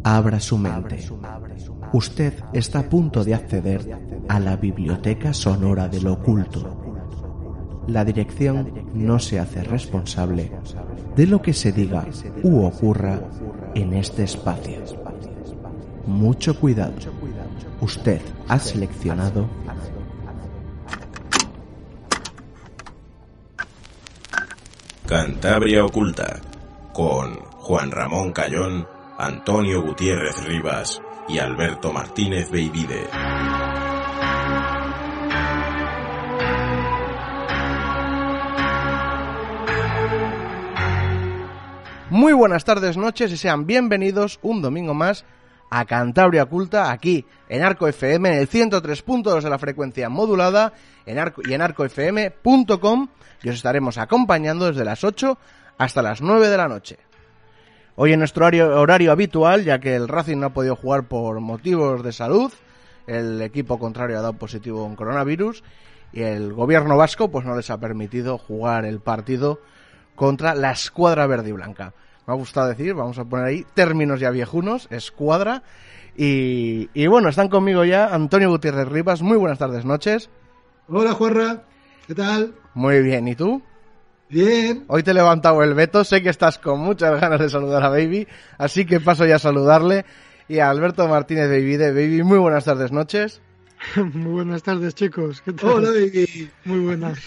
abra su mente. Usted está a punto de acceder a la Biblioteca Sonora del Oculto. La dirección no se hace responsable de lo que se diga u ocurra en este espacio. Mucho cuidado. Usted ha seleccionado Cantabria Oculta, con Juan Ramón Cayón, Antonio Gutiérrez Rivas y Alberto Martínez Beivide. Muy buenas tardes, noches y sean bienvenidos un domingo más a Cantabria Oculta, aquí en Arco FM, en el 103.2 de la frecuencia modulada y en arcofm.com, y os estaremos acompañando desde las 8 hasta las 9 de la noche. Hoy en nuestro horario habitual, ya que el Racing no ha podido jugar por motivos de salud, el equipo contrario ha dado positivo en coronavirus y el gobierno vasco pues no les ha permitido jugar el partido contra la escuadra verde y blanca. Me ha gustado decir, vamos a poner ahí términos ya viejunos, escuadra. Y bueno, están conmigo ya Antonio Gutiérrez Rivas. Muy buenas tardes, noches. Hola, Juanra. ¿Qué tal? Muy bien, ¿y tú? Bien. Hoy te he levantado el veto, sé que estás con muchas ganas de saludar a Baby, así que paso ya a saludarle. Y a Alberto Martínez Beivide. Baby, muy buenas tardes, noches. Muy buenas tardes, chicos. ¿Qué tal? Hola, Baby. Muy buenas.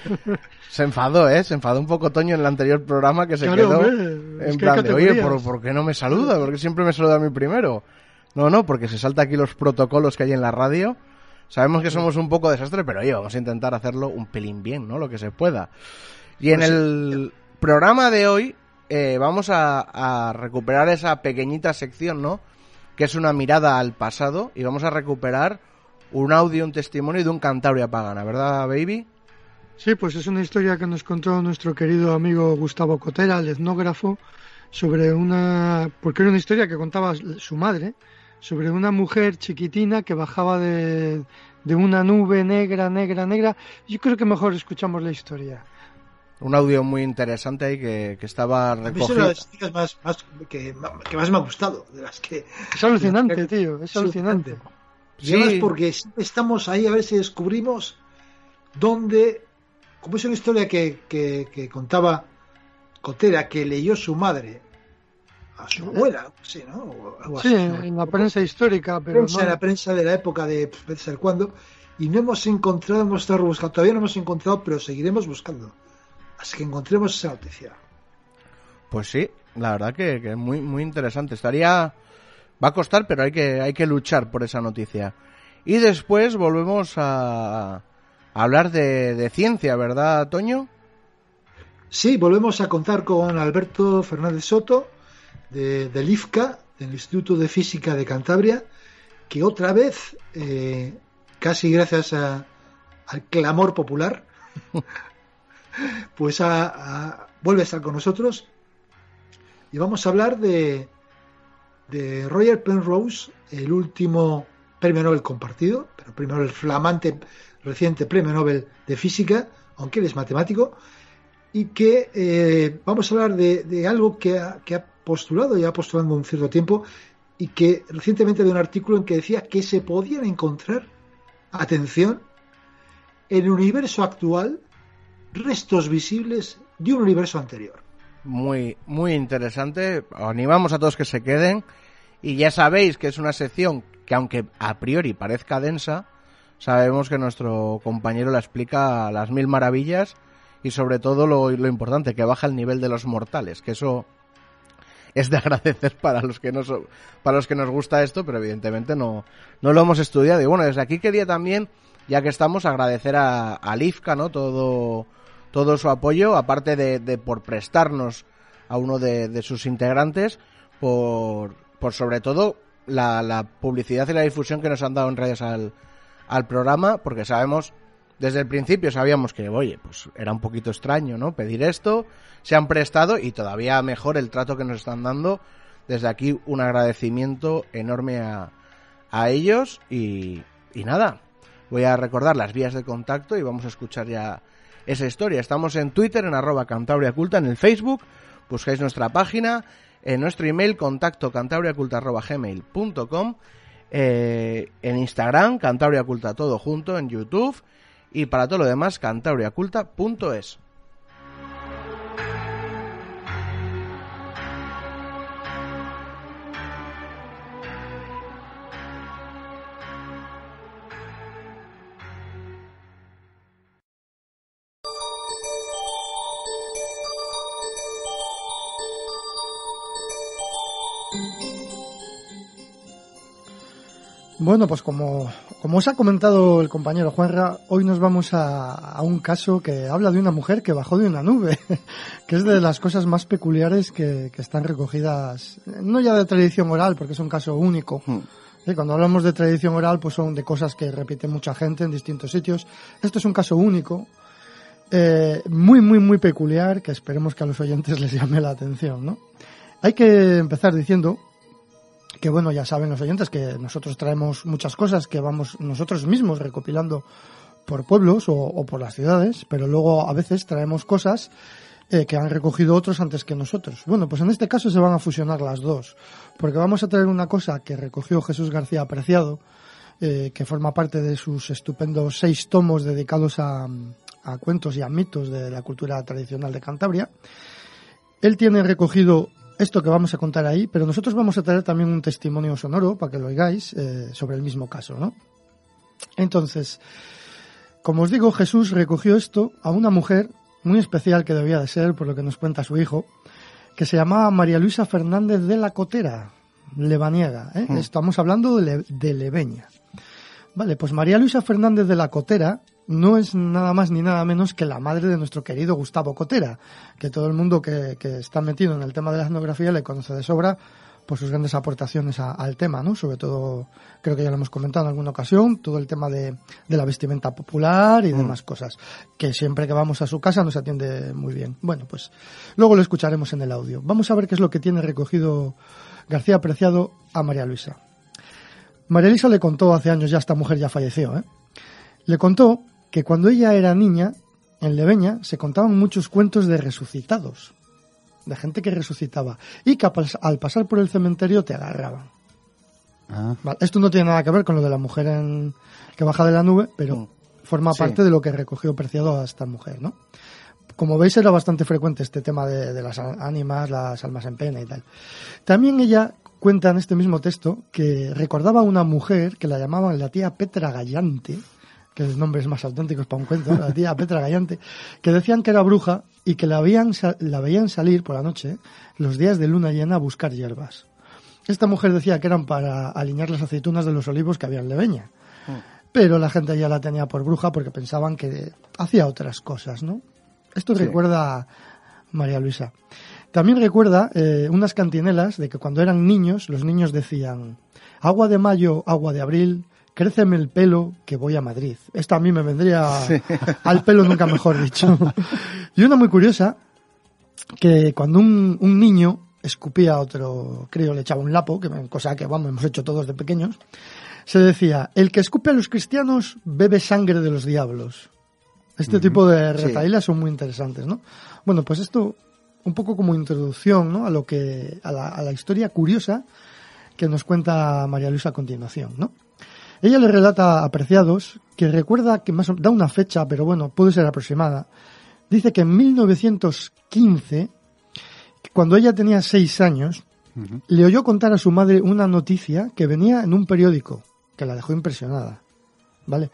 Se enfadó, se enfadó un poco Toño en el anterior programa que se quedó en plan de, oye, ¿por qué no me saluda? ¿Por qué siempre me saluda a mí primero? No, porque se salta aquí los protocolos que hay en la radio. Sabemos que somos un poco desastre, pero oye, vamos a intentar hacerlo un pelín bien, ¿no? Lo que se pueda. Y en el programa de hoy vamos a recuperar esa pequeñita sección, ¿no? Que es una mirada al pasado, y vamos a recuperar un audio, un testimonio de un Cantabria pagana, ¿verdad, Baby? Sí, pues es una historia que nos contó nuestro querido amigo Gustavo Cotera, el etnógrafo, porque era una historia que contaba su madre, sobre una mujer chiquitina que bajaba de una nube negra. Yo creo que mejor escuchamos la historia. Un audio muy interesante ahí que estaba recogido. A mí es una de las historias que más me ha gustado. De las que, es alucinante, tío, es alucinante. Sí. Y además porque estamos ahí a ver si descubrimos dónde, como es una historia que contaba Cotera, que leyó su madre a su abuela, sí, ¿no? Algo sí, así, en la prensa histórica, pero en la prensa de la época de ser cuándo, y no hemos encontrado, hemos estado buscando, todavía no hemos encontrado, pero seguiremos buscando hasta que encontremos esa noticia. Pues sí, la verdad que es muy, muy interesante. Va a costar, pero hay que luchar por esa noticia. Y después volvemos a hablar de ciencia, ¿verdad, Toño? Sí, volvemos a contar con Alberto Fernández Soto, del IFCA, del Instituto de Física de Cantabria, que otra vez, casi gracias al clamor popular, pues vuelve a estar con nosotros, y vamos a hablar de Roger Penrose, el último premio Nobel compartido, pero primero el flamante reciente premio Nobel de Física, aunque él es matemático, y que vamos a hablar de algo que ha postulado, ya postulando un cierto tiempo, y que recientemente de un artículo en que decía que se podían encontrar, atención, en el universo actual restos visibles de un universo anterior. Muy, muy interesante. Animamos a todos que se queden. Y ya sabéis que es una sección que, aunque a priori parezca densa, sabemos que nuestro compañero la explica a las mil maravillas, y sobre todo lo importante, que baja el nivel de los mortales, que eso es de agradecer para los que nos gusta esto, pero evidentemente no lo hemos estudiado. Y bueno, desde aquí quería también, ya que estamos, agradecer al IFCA, ¿no? Todo su apoyo, aparte de por prestarnos a uno de sus integrantes, por sobre todo la publicidad y la difusión que nos han dado en redes al programa, porque desde el principio sabíamos que, oye, pues era un poquito extraño, ¿no? Pedir esto, se han prestado, y todavía mejor el trato que nos están dando. Desde aquí un agradecimiento enorme a ellos, y nada, voy a recordar las vías de contacto y vamos a escuchar ya esa historia. Estamos en Twitter, en @CantabriaOculta, en el Facebook, buscáis nuestra página, en nuestro email contacto cantabriaculta@gmail.com, en Instagram cantabriaculta todo junto, en YouTube, y para todo lo demás cantabriaculta.es. Bueno, pues como os ha comentado el compañero Juanra, hoy nos vamos a un caso que habla de una mujer que bajó de una nube, que es de las cosas más peculiares que están recogidas, no ya de tradición oral, porque es un caso único. Cuando hablamos de tradición oral, pues son de cosas que repite mucha gente en distintos sitios. Esto es un caso único, muy peculiar, que esperemos que a los oyentes les llame la atención, ¿no? Hay que empezar diciendo que, bueno, ya saben los oyentes que nosotros traemos muchas cosas que vamos nosotros mismos recopilando por pueblos o por las ciudades, pero luego a veces traemos cosas que han recogido otros antes que nosotros. Bueno, pues en este caso se van a fusionar las dos, porque vamos a traer una cosa que recogió Jesús García Preciado, que forma parte de sus estupendos 6 tomos dedicados a cuentos y a mitos de la cultura tradicional de Cantabria. Él tiene recogido esto que vamos a contar ahí, pero nosotros vamos a traer también un testimonio sonoro para que lo oigáis sobre el mismo caso, ¿no? Entonces, como os digo, Jesús recogió esto a una mujer muy especial que debía de ser, por lo que nos cuenta su hijo, que se llamaba María Luisa Fernández de la Cotera, lebaniega, ¿eh? Estamos hablando de Leveña. Vale, pues María Luisa Fernández de la Cotera no es nada más ni nada menos que la madre de nuestro querido Gustavo Cotera, que todo el mundo que está metido en el tema de la etnografía le conoce de sobra por sus grandes aportaciones al tema, ¿no? Sobre todo, creo que ya lo hemos comentado en alguna ocasión, todo el tema de la vestimenta popular y demás cosas, que siempre que vamos a su casa nos atiende muy bien. Bueno, pues luego lo escucharemos en el audio. Vamos a ver qué es lo que tiene recogido García Preciado a María Luisa. María Luisa le contó hace años, ya esta mujer ya falleció, le contó que cuando ella era niña, en Leveña, se contaban muchos cuentos de resucitados, de gente que resucitaba, y que al pasar por el cementerio te agarraban. Vale, esto no tiene nada que ver con lo de la mujer que baja de la nube, pero forma parte de lo que recogió Preciado a esta mujer, ¿no? Como veis, era bastante frecuente este tema de las ánimas, las almas en pena y tal. También ella cuenta en este mismo texto que recordaba a una mujer que la llamaban la tía Petra Gallante, que los nombres más auténticos para un cuento, la tía Petra Gallante, que decían que era bruja y que la veían salir por la noche, los días de luna llena, a buscar hierbas. Esta mujer decía que eran para alinear las aceitunas de los olivos que había en Leveña, pero la gente ya la tenía por bruja porque pensaban que hacía otras cosas, ¿no? Esto recuerda a María Luisa. También recuerda unas cantinelas de que cuando eran niños, los niños decían: agua de mayo, agua de abril, créceme el pelo que voy a Madrid. Esta a mí me vendría al pelo, nunca mejor dicho. Y una muy curiosa, que cuando un niño escupía a otro crío, le echaba un lapo, cosa que vamos, hemos hecho todos de pequeños, se decía: el que escupe a los cristianos bebe sangre de los diablos. Este tipo de retahílas son muy interesantes, ¿no? Bueno, pues esto un poco como introducción, ¿no? a la historia curiosa que nos cuenta María Luisa a continuación, ¿no? Ella le relata a Preciados que recuerda que da una fecha, pero bueno, puede ser aproximada. Dice que en 1915, cuando ella tenía 6 años, le oyó contar a su madre una noticia que venía en un periódico, que la dejó impresionada, ¿vale?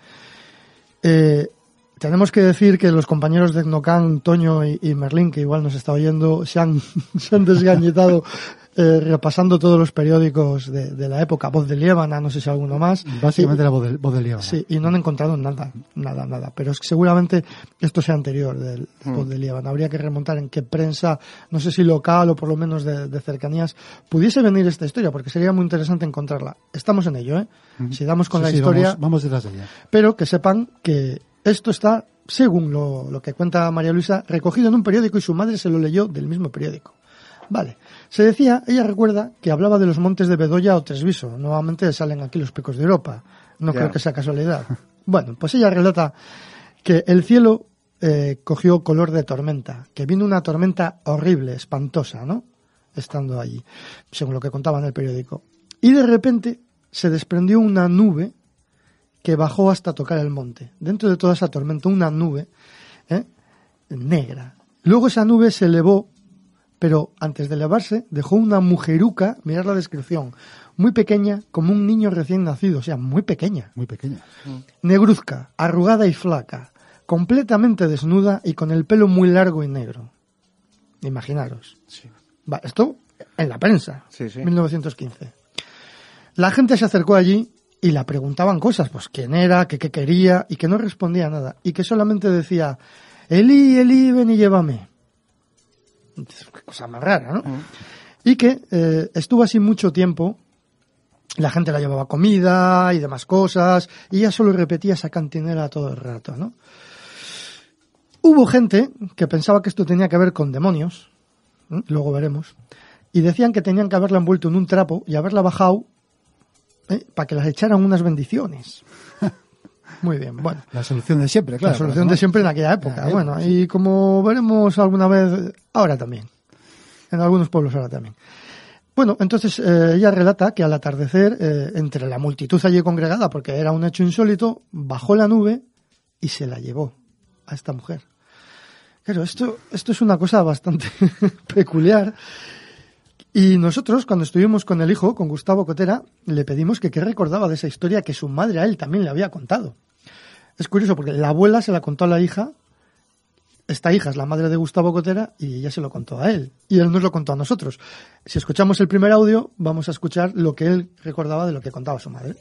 Tenemos que decir que los compañeros de Etnocan, Toño y Merlín, que igual nos está oyendo, se han desgañetado repasando todos los periódicos de la época. Voz de Liébana, no sé si alguno más. Básicamente la Voz de Liébana. Sí, y no han encontrado nada. Pero es que seguramente esto sea anterior del Voz de Liébana. Habría que remontar en qué prensa, no sé si local o por lo menos de cercanías, pudiese venir esta historia, porque sería muy interesante encontrarla. Estamos en ello, Si damos con la historia. Vamos detrás de ella. Pero que sepan que esto está, según lo que cuenta María Luisa, recogido en un periódico y su madre se lo leyó del mismo periódico. Vale. Se decía, ella recuerda que hablaba de los montes de Bedoya o Tresviso. Nuevamente salen aquí los picos de Europa. No creo que sea casualidad. Bueno, pues ella relata que el cielo cogió color de tormenta, que vino una tormenta horrible, espantosa, ¿no? estando allí, según lo que contaba en el periódico. Y de repente se desprendió una nube que bajó hasta tocar el monte. Dentro de toda esa tormenta, una nube negra. Luego esa nube se elevó, pero antes de elevarse dejó una mujeruca, mirad la descripción, muy pequeña, como un niño recién nacido, o sea, muy pequeña. Muy pequeña. Negruzca, arrugada y flaca, completamente desnuda y con el pelo muy largo y negro. Imaginaros. Sí. Va, esto en la prensa, Sí. 1915. La gente se acercó allí y la preguntaban cosas, pues quién era, qué quería, y que no respondía nada, y que solamente decía, Elí, Elí, ven y llévame. Qué cosa más rara, ¿no? Y que estuvo así mucho tiempo, la gente la llevaba comida y demás cosas, y ella solo repetía esa cantinela todo el rato, ¿no? Hubo gente que pensaba que esto tenía que ver con demonios, luego veremos, y decían que tenían que haberla envuelto en un trapo y haberla bajado para que las echaran unas bendiciones. Muy bien, bueno. La solución de siempre, claro. La solución de siempre en aquella época. Bueno, y como veremos alguna vez, ahora también. En algunos pueblos ahora también. Bueno, entonces ella relata que al atardecer, entre la multitud allí congregada, porque era un hecho insólito, bajó la nube y se la llevó a esta mujer. Claro, esto es una cosa bastante peculiar. Y nosotros, cuando estuvimos con el hijo, con Gustavo Cotera, le pedimos que qué recordaba de esa historia que su madre a él también le había contado. Es curioso porque la abuela se la contó a la hija, esta hija es la madre de Gustavo Cotera y ella se lo contó a él. Y él nos lo contó a nosotros. Si escuchamos el primer audio, vamos a escuchar lo que él recordaba de lo que contaba su madre.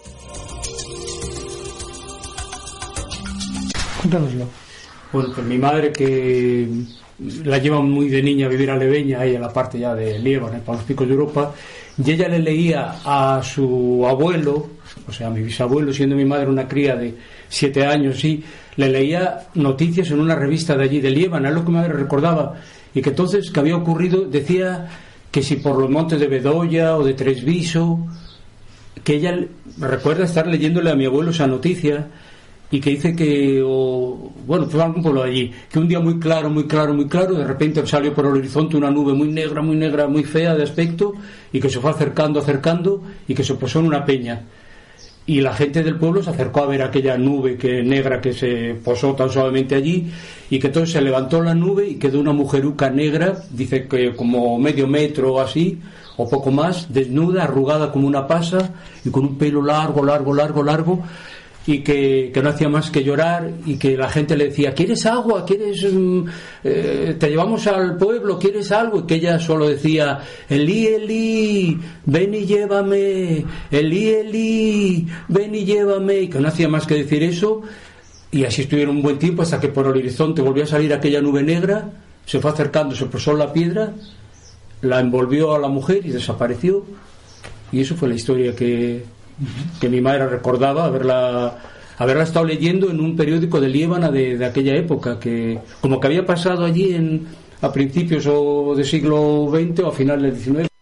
Cuéntanoslo. Bueno, pues mi madre, que la lleva muy de niña a vivir a Leveña, ahí en la parte ya de Líbano, para los picos de Europa, y ella le leía a su abuelo, o sea, a mi bisabuelo, siendo mi madre una cría de 7 años, sí, le leía noticias en una revista de allí, de Líbano, es lo que mi madre recordaba, y que entonces, que había ocurrido, decía que si por los montes de Bedoya o de Tresviso, que ella recuerda estar leyéndole a mi abuelo esa noticia, y que dice que, bueno, fue algún pueblo de allí, que un día muy claro, de repente salió por el horizonte una nube muy negra, muy fea de aspecto, y que se fue acercando, y que se posó en una peña. Y la gente del pueblo se acercó a ver aquella nube negra que se posó tan suavemente allí, y que entonces se levantó la nube y quedó una mujeruca negra, dice que como medio metro o así, o poco más, desnuda, arrugada como una pasa, y con un pelo largo, y que no hacía más que llorar, y que la gente le decía, ¿quieres agua? ¿Quieres te llevamos al pueblo? ¿Quieres algo? Y que ella solo decía, Elí, Elí, ven y llévame, Elí, Elí, ven y llévame, y que no hacía más que decir eso. Y así estuvieron un buen tiempo hasta que por el horizonte volvió a salir aquella nube negra, se fue acercando, se posó en la piedra, la envolvió a la mujer y desapareció. Y eso fue la historia que mi madre recordaba haberla estado leyendo en un periódico de Líbana de aquella época, que como que había pasado allí a principios o del siglo XX o a finales del XIX.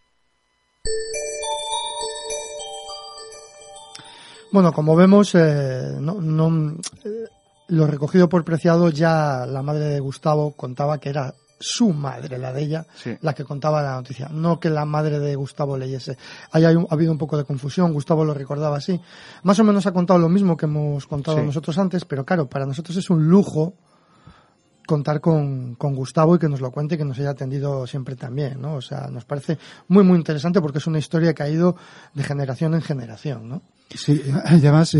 Bueno, como vemos, lo recogido por Preciado, ya la madre de Gustavo contaba que era su madre, la de ella, sí, la que contaba la noticia, no que la madre de Gustavo leyese. Ahí ha habido un poco de confusión, Gustavo lo recordaba así. Más o menos ha contado lo mismo que hemos contado nosotros antes, pero claro, para nosotros es un lujo contar con Gustavo y que nos lo cuente y que nos haya atendido siempre también, ¿no? O sea, nos parece muy, muy interesante porque es una historia que ha ido de generación en generación, ¿no? Sí, además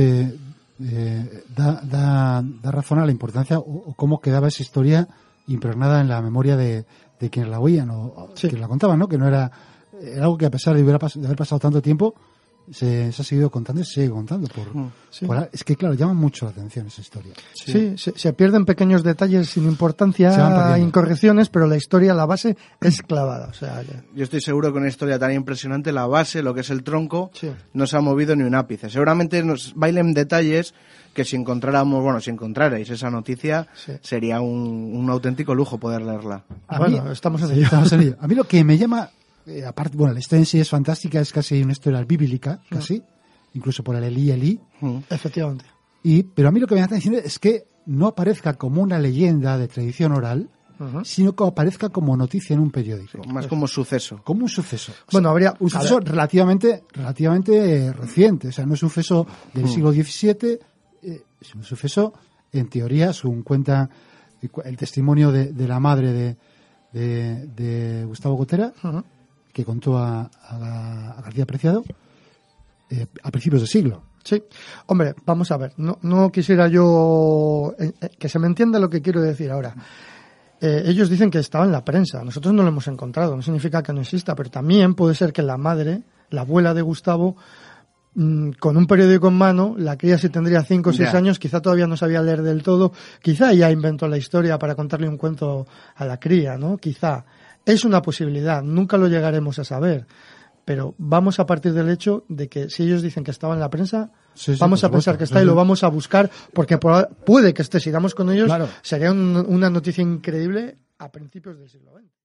da razón a la importancia o cómo quedaba esa historia impregnada en la memoria de quienes la oían o quienes la contaban, ¿no? Que no era algo que a pesar de haber pasado tanto tiempo se ha seguido contando y se sigue contando es que claro, llama mucho la atención esa historia. Sí, se pierden pequeños detalles sin importancia, incorrecciones, pero la historia, la base es clavada. O sea, yo estoy seguro que una historia tan impresionante, la base, lo que es el tronco, no se ha movido ni un ápice. Seguramente nos bailen detalles que si encontrarais esa noticia, sería un auténtico lujo poder leerla. Estamos en ello. A mí lo que me llama, aparte, la historia en sí es fantástica, es casi una historia bíblica, casi, incluso por el Elí, Elí. Efectivamente. Pero a mí lo que me da atención es que no aparezca como una leyenda de tradición oral, sino que aparezca como noticia en un periódico. Sí, más como suceso. Como un suceso. Bueno, habría un suceso relativamente reciente. O sea, no es un suceso del siglo XVII, es un suceso, en teoría, según cuenta el testimonio de la madre de Gustavo Gotera, que contó a García Preciado, a principios del siglo. Sí, hombre, vamos a ver, no quisiera yo que se me entienda lo que quiero decir ahora. Ellos dicen que estaba en la prensa, nosotros no lo hemos encontrado, no significa que no exista, pero también puede ser que la madre, la abuela de Gustavo, con un periódico en mano, la cría si tendría 5 o 6 años, quizá todavía no sabía leer del todo, quizá ya inventó la historia para contarle un cuento a la cría, ¿no? Quizá. Es una posibilidad, nunca lo llegaremos a saber. Pero vamos a partir del hecho de que si ellos dicen que estaba en la prensa, vamos a pensar que está y lo vamos a buscar, porque puede que esté, si damos con ellos, claro. Sería una noticia increíble a principios del siglo XX.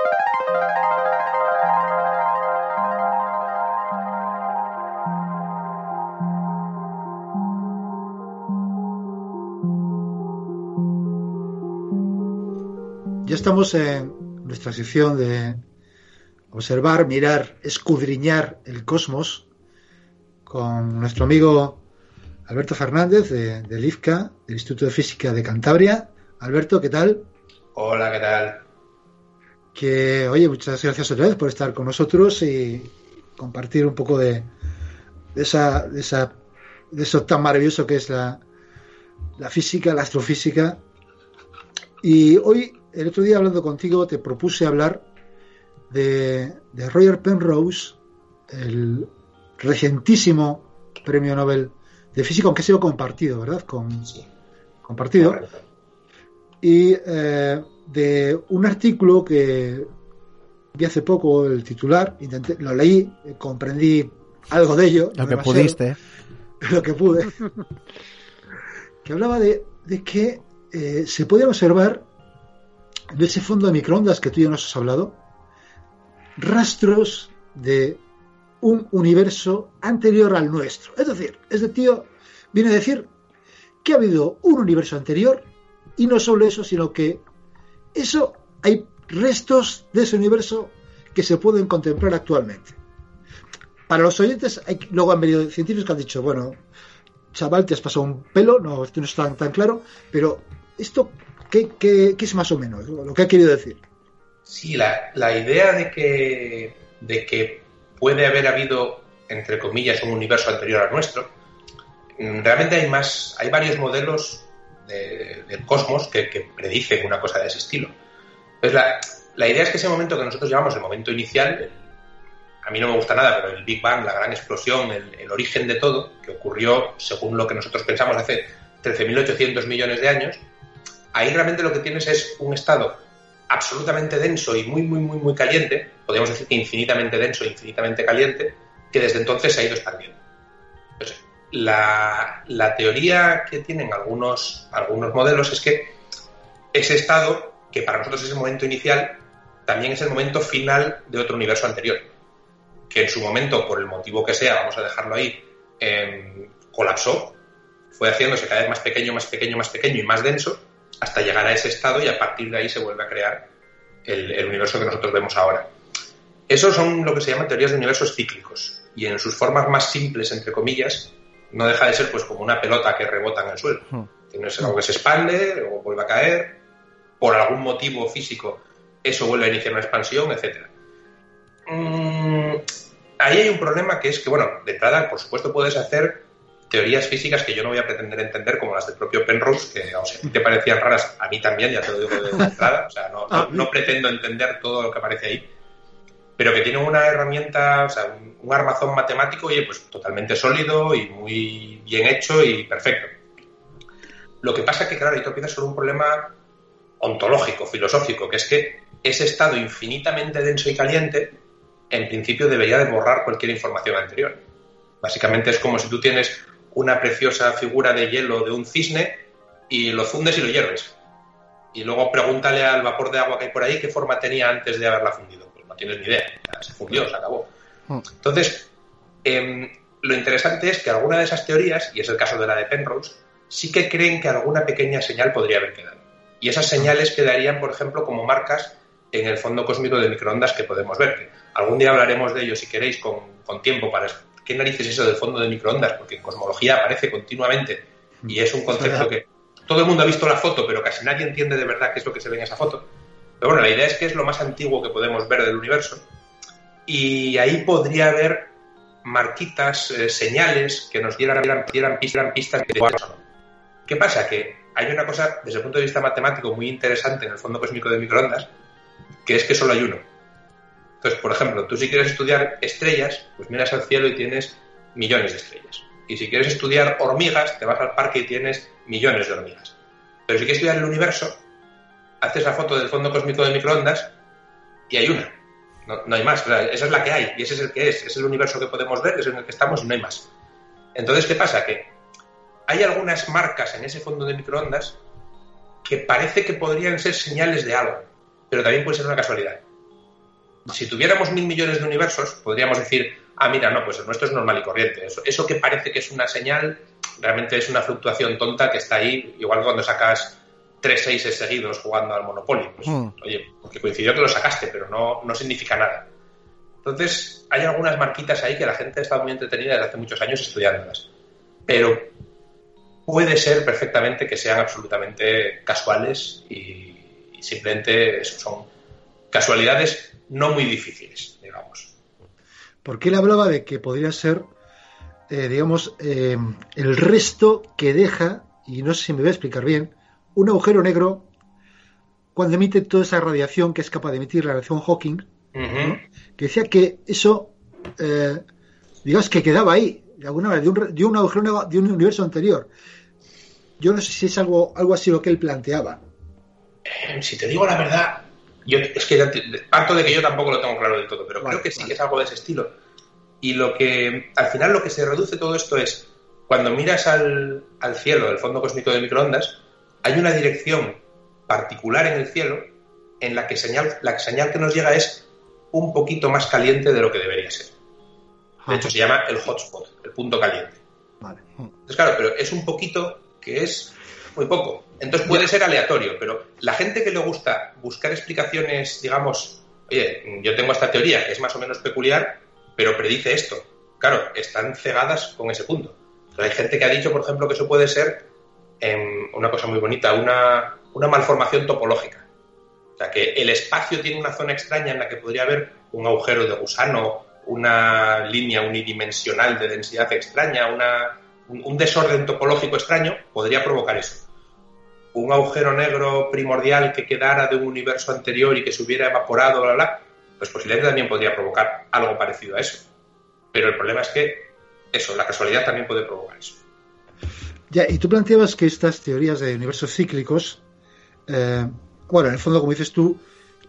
Ya estamos en nuestra sección de observar, mirar, escudriñar el cosmos con nuestro amigo Alberto Fernández del IFCA, del Instituto de Física de Cantabria. Alberto, ¿qué tal? Hola, ¿qué tal? Oye, muchas gracias otra vez por estar con nosotros y compartir un poco de eso tan maravilloso que es la física, la astrofísica. Y hoy, el otro día hablando contigo, te propuse hablar de Roger Penrose, el recientísimo premio Nobel de Física, aunque ha sido compartido, ¿verdad? Compartido. Correcto. Y de un artículo que vi hace poco, el titular, lo leí, comprendí algo de ello. Lo que pudiste. Lo que pude. Que hablaba de que se puede observar de ese fondo de microondas que tú ya nos has hablado, rastros de un universo anterior al nuestro. Es decir, este tío viene a decir que ha habido un universo anterior y no solo eso, sino que hay restos de ese universo que se pueden contemplar actualmente. Para los oyentes, luego han venido científicos que han dicho, bueno, chaval, te has pasado un pelo, no, esto no es tan claro, pero esto, ¿qué es más o menos lo que ha querido decir? Sí, la idea de que puede haber habido, entre comillas, un universo anterior al nuestro, realmente hay varios modelos del cosmos que predicen una cosa de ese estilo. Pues la idea es que ese momento que nosotros llamamos el momento inicial, a mí no me gusta nada, pero el Big Bang, la gran explosión, el origen de todo, que ocurrió, según lo que nosotros pensamos, hace 13.800 millones de años, ahí realmente lo que tienes es un estado absolutamente denso y muy, muy, muy, muy caliente, podríamos decir que infinitamente denso e infinitamente caliente, que desde entonces se ha ido expandiendo. Entonces, la teoría que tienen algunos modelos es que ese estado, que para nosotros es el momento inicial, también es el momento final de otro universo anterior, que en su momento, por el motivo que sea, vamos a dejarlo ahí, colapsó, fue haciéndose cada vez más pequeño, más pequeño, más pequeño y más denso, hasta llegar a ese estado, y a partir de ahí se vuelve a crear el universo que nosotros vemos ahora. Esos son lo que se llaman teorías de universos cíclicos, y en sus formas más simples, entre comillas, no deja de ser pues como una pelota que rebota en el suelo. No es algo que se expande, luego vuelve a caer, por algún motivo físico eso vuelve a iniciar una expansión, etc. Ahí hay un problema, que es que, bueno, de entrada, por supuesto, puedes hacer teorías físicas que yo no voy a pretender entender, como las del propio Penrose, que o sea, a ti te parecían raras, a mí también, ya te lo digo de entrada, o sea, no pretendo entender todo lo que aparece ahí, pero que tiene una herramienta, o sea, un armazón matemático, oye, pues totalmente sólido y muy bien hecho y perfecto. Lo que pasa es que, claro, ahí tú empiezas sobre un problema ontológico, filosófico, que es que ese estado infinitamente denso y caliente, en principio debería de borrar cualquier información anterior. Básicamente es como si tú tienes una preciosa figura de hielo de un cisne y lo fundes y lo hierves. Y luego pregúntale al vapor de agua que hay por ahí qué forma tenía antes de haberla fundido. Pues no tienes ni idea. Se fundió, se acabó. Entonces, lo interesante es que alguna de esas teorías, y es el caso de la de Penrose, sí que creen que alguna pequeña señal podría haber quedado. Y esas señales quedarían, por ejemplo, como marcas en el fondo cósmico de microondas que podemos ver. Que algún día hablaremos de ello, si queréis, con tiempo, para qué narices es eso del fondo de microondas, porque en cosmología aparece continuamente y es un concepto que todo el mundo ha visto la foto, pero casi nadie entiende de verdad qué es lo que se ve en esa foto. Pero bueno, la idea es que es lo más antiguo que podemos ver del universo y ahí podría haber marquitas, señales que nos dieran pistas de cosas. ¿Qué pasa? Que hay una cosa, desde el punto de vista matemático, muy interesante en el fondo cósmico de microondas, que es que solo hay uno. Entonces, por ejemplo, tú si quieres estudiar estrellas, pues miras al cielo y tienes millones de estrellas. Y si quieres estudiar hormigas, te vas al parque y tienes millones de hormigas. Pero si quieres estudiar el universo, haces la foto del fondo cósmico de microondas y hay una. No hay más. O sea, esa es la que hay y ese es el que es. Es el universo que podemos ver, es en el que estamos y no hay más. Entonces, ¿qué pasa? Que hay algunas marcas en ese fondo de microondas que parece que podrían ser señales de algo, pero también puede ser una casualidad. Si tuviéramos 1.000 millones de universos, podríamos decir, mira, no, pues el nuestro es normal y corriente. Eso que parece que es una señal, realmente es una fluctuación tonta que está ahí, igual que cuando sacas 3 6 seguidos jugando al Monopoly. Pues, oye, porque coincidió que lo sacaste, pero no significa nada. Entonces, hay algunas marquitas ahí que la gente ha estado muy entretenida desde hace muchos años estudiándolas. Pero puede ser perfectamente que sean absolutamente casuales y simplemente eso, son casualidades no muy difíciles, digamos. Porque él hablaba de que podría ser, el resto que deja, y no sé si me voy a explicar bien, un agujero negro cuando emite toda esa radiación que es capaz de emitir la radiación Hawking, ¿no? Que decía que eso, digamos que quedaba ahí, de alguna manera, de un agujero negro de un universo anterior. Yo no sé si es algo así lo que él planteaba. Si te digo la verdad, es que parto de que yo tampoco lo tengo claro del todo, pero creo que sí que es algo de ese estilo. Y al final lo que se reduce todo esto es, cuando miras al cielo, del fondo cósmico de microondas, hay una dirección particular en el cielo en la que la señal que nos llega es un poquito más caliente de lo que debería ser. De hecho, se llama el hotspot, el punto caliente. Vale. Entonces, claro, pero es un poquito que es muy poco. Entonces puede ser aleatorio, pero la gente que le gusta buscar explicaciones, digamos, oye, yo tengo esta teoría que es más o menos peculiar, pero predice esto. Claro, están cegadas con ese punto. Pero hay gente que ha dicho, por ejemplo, que eso puede ser una cosa muy bonita, una malformación topológica. O sea, que el espacio tiene una zona extraña en la que podría haber un agujero de gusano, una línea unidimensional de densidad extraña, un desorden topológico extraño, podría provocar eso. Un agujero negro primordial que quedara de un universo anterior y que se hubiera evaporado, bla, bla, pues posiblemente también podría provocar algo parecido a eso. Pero el problema es que la casualidad también puede provocar eso. Ya, y tú planteabas que estas teorías de universos cíclicos, en el fondo, como dices tú,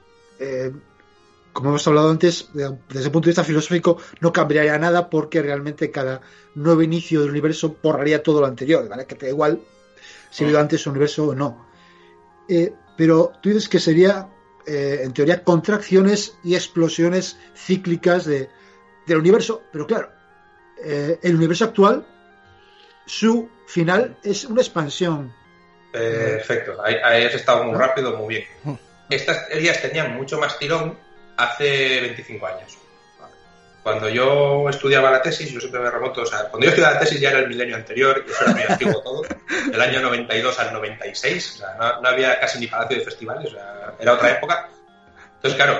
como hemos hablado antes, desde el punto de vista filosófico no cambiaría nada porque realmente cada nuevo inicio del universo borraría todo lo anterior, ¿vale? Que te da igual si ha habido antes un universo o no. Pero tú dices que sería, en teoría, contracciones y explosiones cíclicas del universo, pero claro, el universo actual, su final es una expansión. Perfecto, ahí has estado muy rápido, muy bien. Estas teorías tenían mucho más tirón hace 25 años. Cuando yo estudiaba la tesis, yo siempre me remonto, cuando yo estudiaba la tesis ya era el milenio anterior, y eso era muy antiguo todo, del año 92 al 96, no había casi ni palacio de festivales, era otra época. Entonces, claro,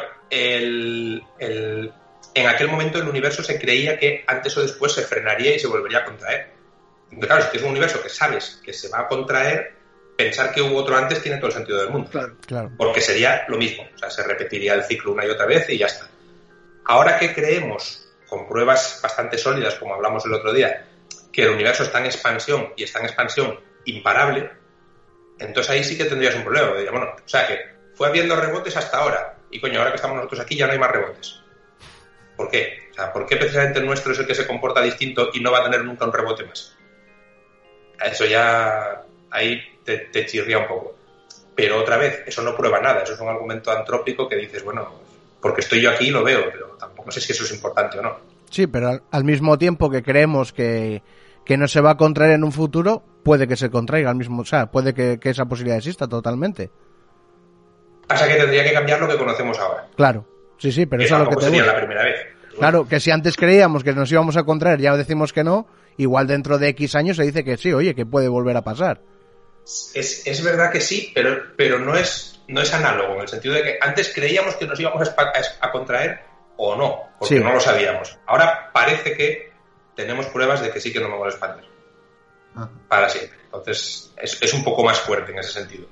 en aquel momento el universo se creía que antes o después se frenaría y se volvería a contraer. Entonces, claro, si tienes un universo que sabes que se va a contraer, pensar que hubo otro antes tiene todo el sentido del mundo. Claro. Porque sería lo mismo, se repetiría el ciclo una y otra vez y ya está. Ahora que creemos, con pruebas bastante sólidas, como hablamos el otro día, que el universo está en expansión y está en expansión imparable, entonces ahí sí que tendrías un problema. Diría, que fue habiendo rebotes hasta ahora, y coño, ahora que estamos nosotros aquí ya no hay más rebotes. ¿Por qué? ¿Por qué precisamente el nuestro es el que se comporta distinto y no va a tener nunca un rebote más? Eso ya ahí te chirría un poco. Pero otra vez, eso no prueba nada, eso es un argumento antrópico que dices, porque estoy yo aquí y lo veo, pero tampoco sé si eso es importante o no. Sí, pero al mismo tiempo que creemos que que no se va a contraer en un futuro, puede que se contraiga al mismo, o sea, puede que esa posibilidad exista totalmente. Pasa que tendría que cambiar lo que conocemos ahora. Claro, sí, pero eso es lo que te sería voy. la primera vez. Claro, que si antes creíamos que nos íbamos a contraer, ya decimos que no, igual dentro de X años se dice que sí, oye, que puede volver a pasar. Es verdad que sí, pero no es análogo, en el sentido de que antes creíamos que nos íbamos a contraer o no, porque no lo sabíamos. Ahora parece que tenemos pruebas de que sí que nos vamos a expandir. Para siempre. Entonces, es un poco más fuerte en ese sentido.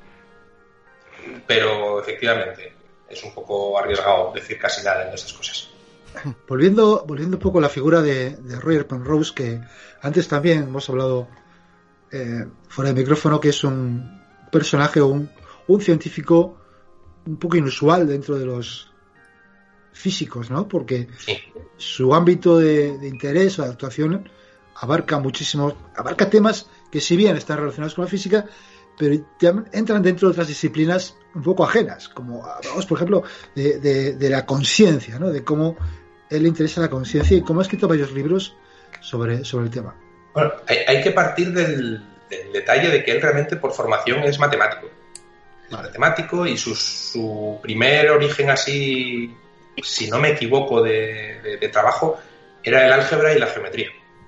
Pero, efectivamente, es un poco arriesgado decir casi nada en esas cosas. Volviendo un poco a la figura de Roger Penrose, que antes también hemos hablado fuera de micrófono, que es un personaje o un científico un poco inusual dentro de los físicos, ¿no? Porque su ámbito de interés o de actuación abarca temas que si bien están relacionados con la física, pero entran dentro de otras disciplinas un poco ajenas, como hablamos, por ejemplo, de la conciencia, ¿no? De cómo él le interesa la conciencia y cómo ha escrito varios libros sobre el tema. Bueno, hay que partir del detalle de que él realmente por formación es matemático. Es matemático y su primer origen así, si no me equivoco, de trabajo era el álgebra y la geometría.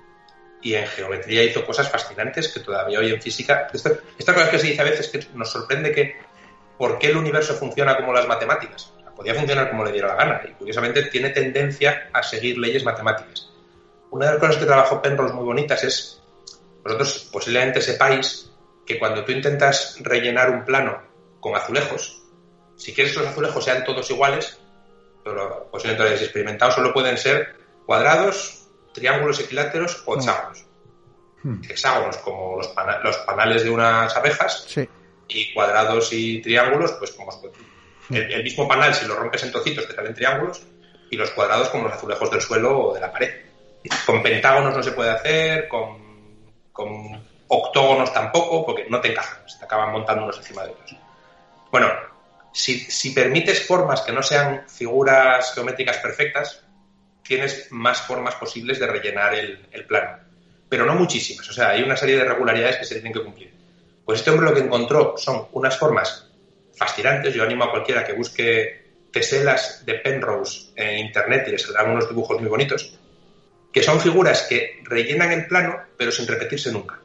Y en geometría hizo cosas fascinantes que todavía hoy en física... Esta cosa que se dice a veces que nos sorprende que ¿por qué el universo funciona como las matemáticas? O sea, podía funcionar como le diera la gana y curiosamente tiene tendencia a seguir leyes matemáticas. Una de las cosas que trabajó Penrose muy bonitas es, vosotros posiblemente sepáis que cuando tú intentas rellenar un plano con azulejos, si quieres que los azulejos sean todos iguales, pero posiblemente lo hayáis experimentado, solo pueden ser cuadrados, triángulos equiláteros o hexágonos. Hexágonos como los panales de unas abejas, y cuadrados y triángulos, pues como el mismo panal, si lo rompes en trocitos te salen triángulos, y los cuadrados como los azulejos del suelo o de la pared. Con pentágonos no se puede hacer, con octógonos tampoco, porque no te encajan, se te acaban montando unos encima de otros. Bueno, si permites formas que no sean figuras geométricas perfectas, tienes más formas posibles de rellenar el plano. Pero no muchísimas, o sea, hay una serie de regularidades que se tienen que cumplir. Pues este hombre lo que encontró son unas formas fascinantes. Yo animo a cualquiera que busque teselas de Penrose en internet y les saldrán unos dibujos muy bonitos, que son figuras que rellenan el plano, pero sin repetirse nunca.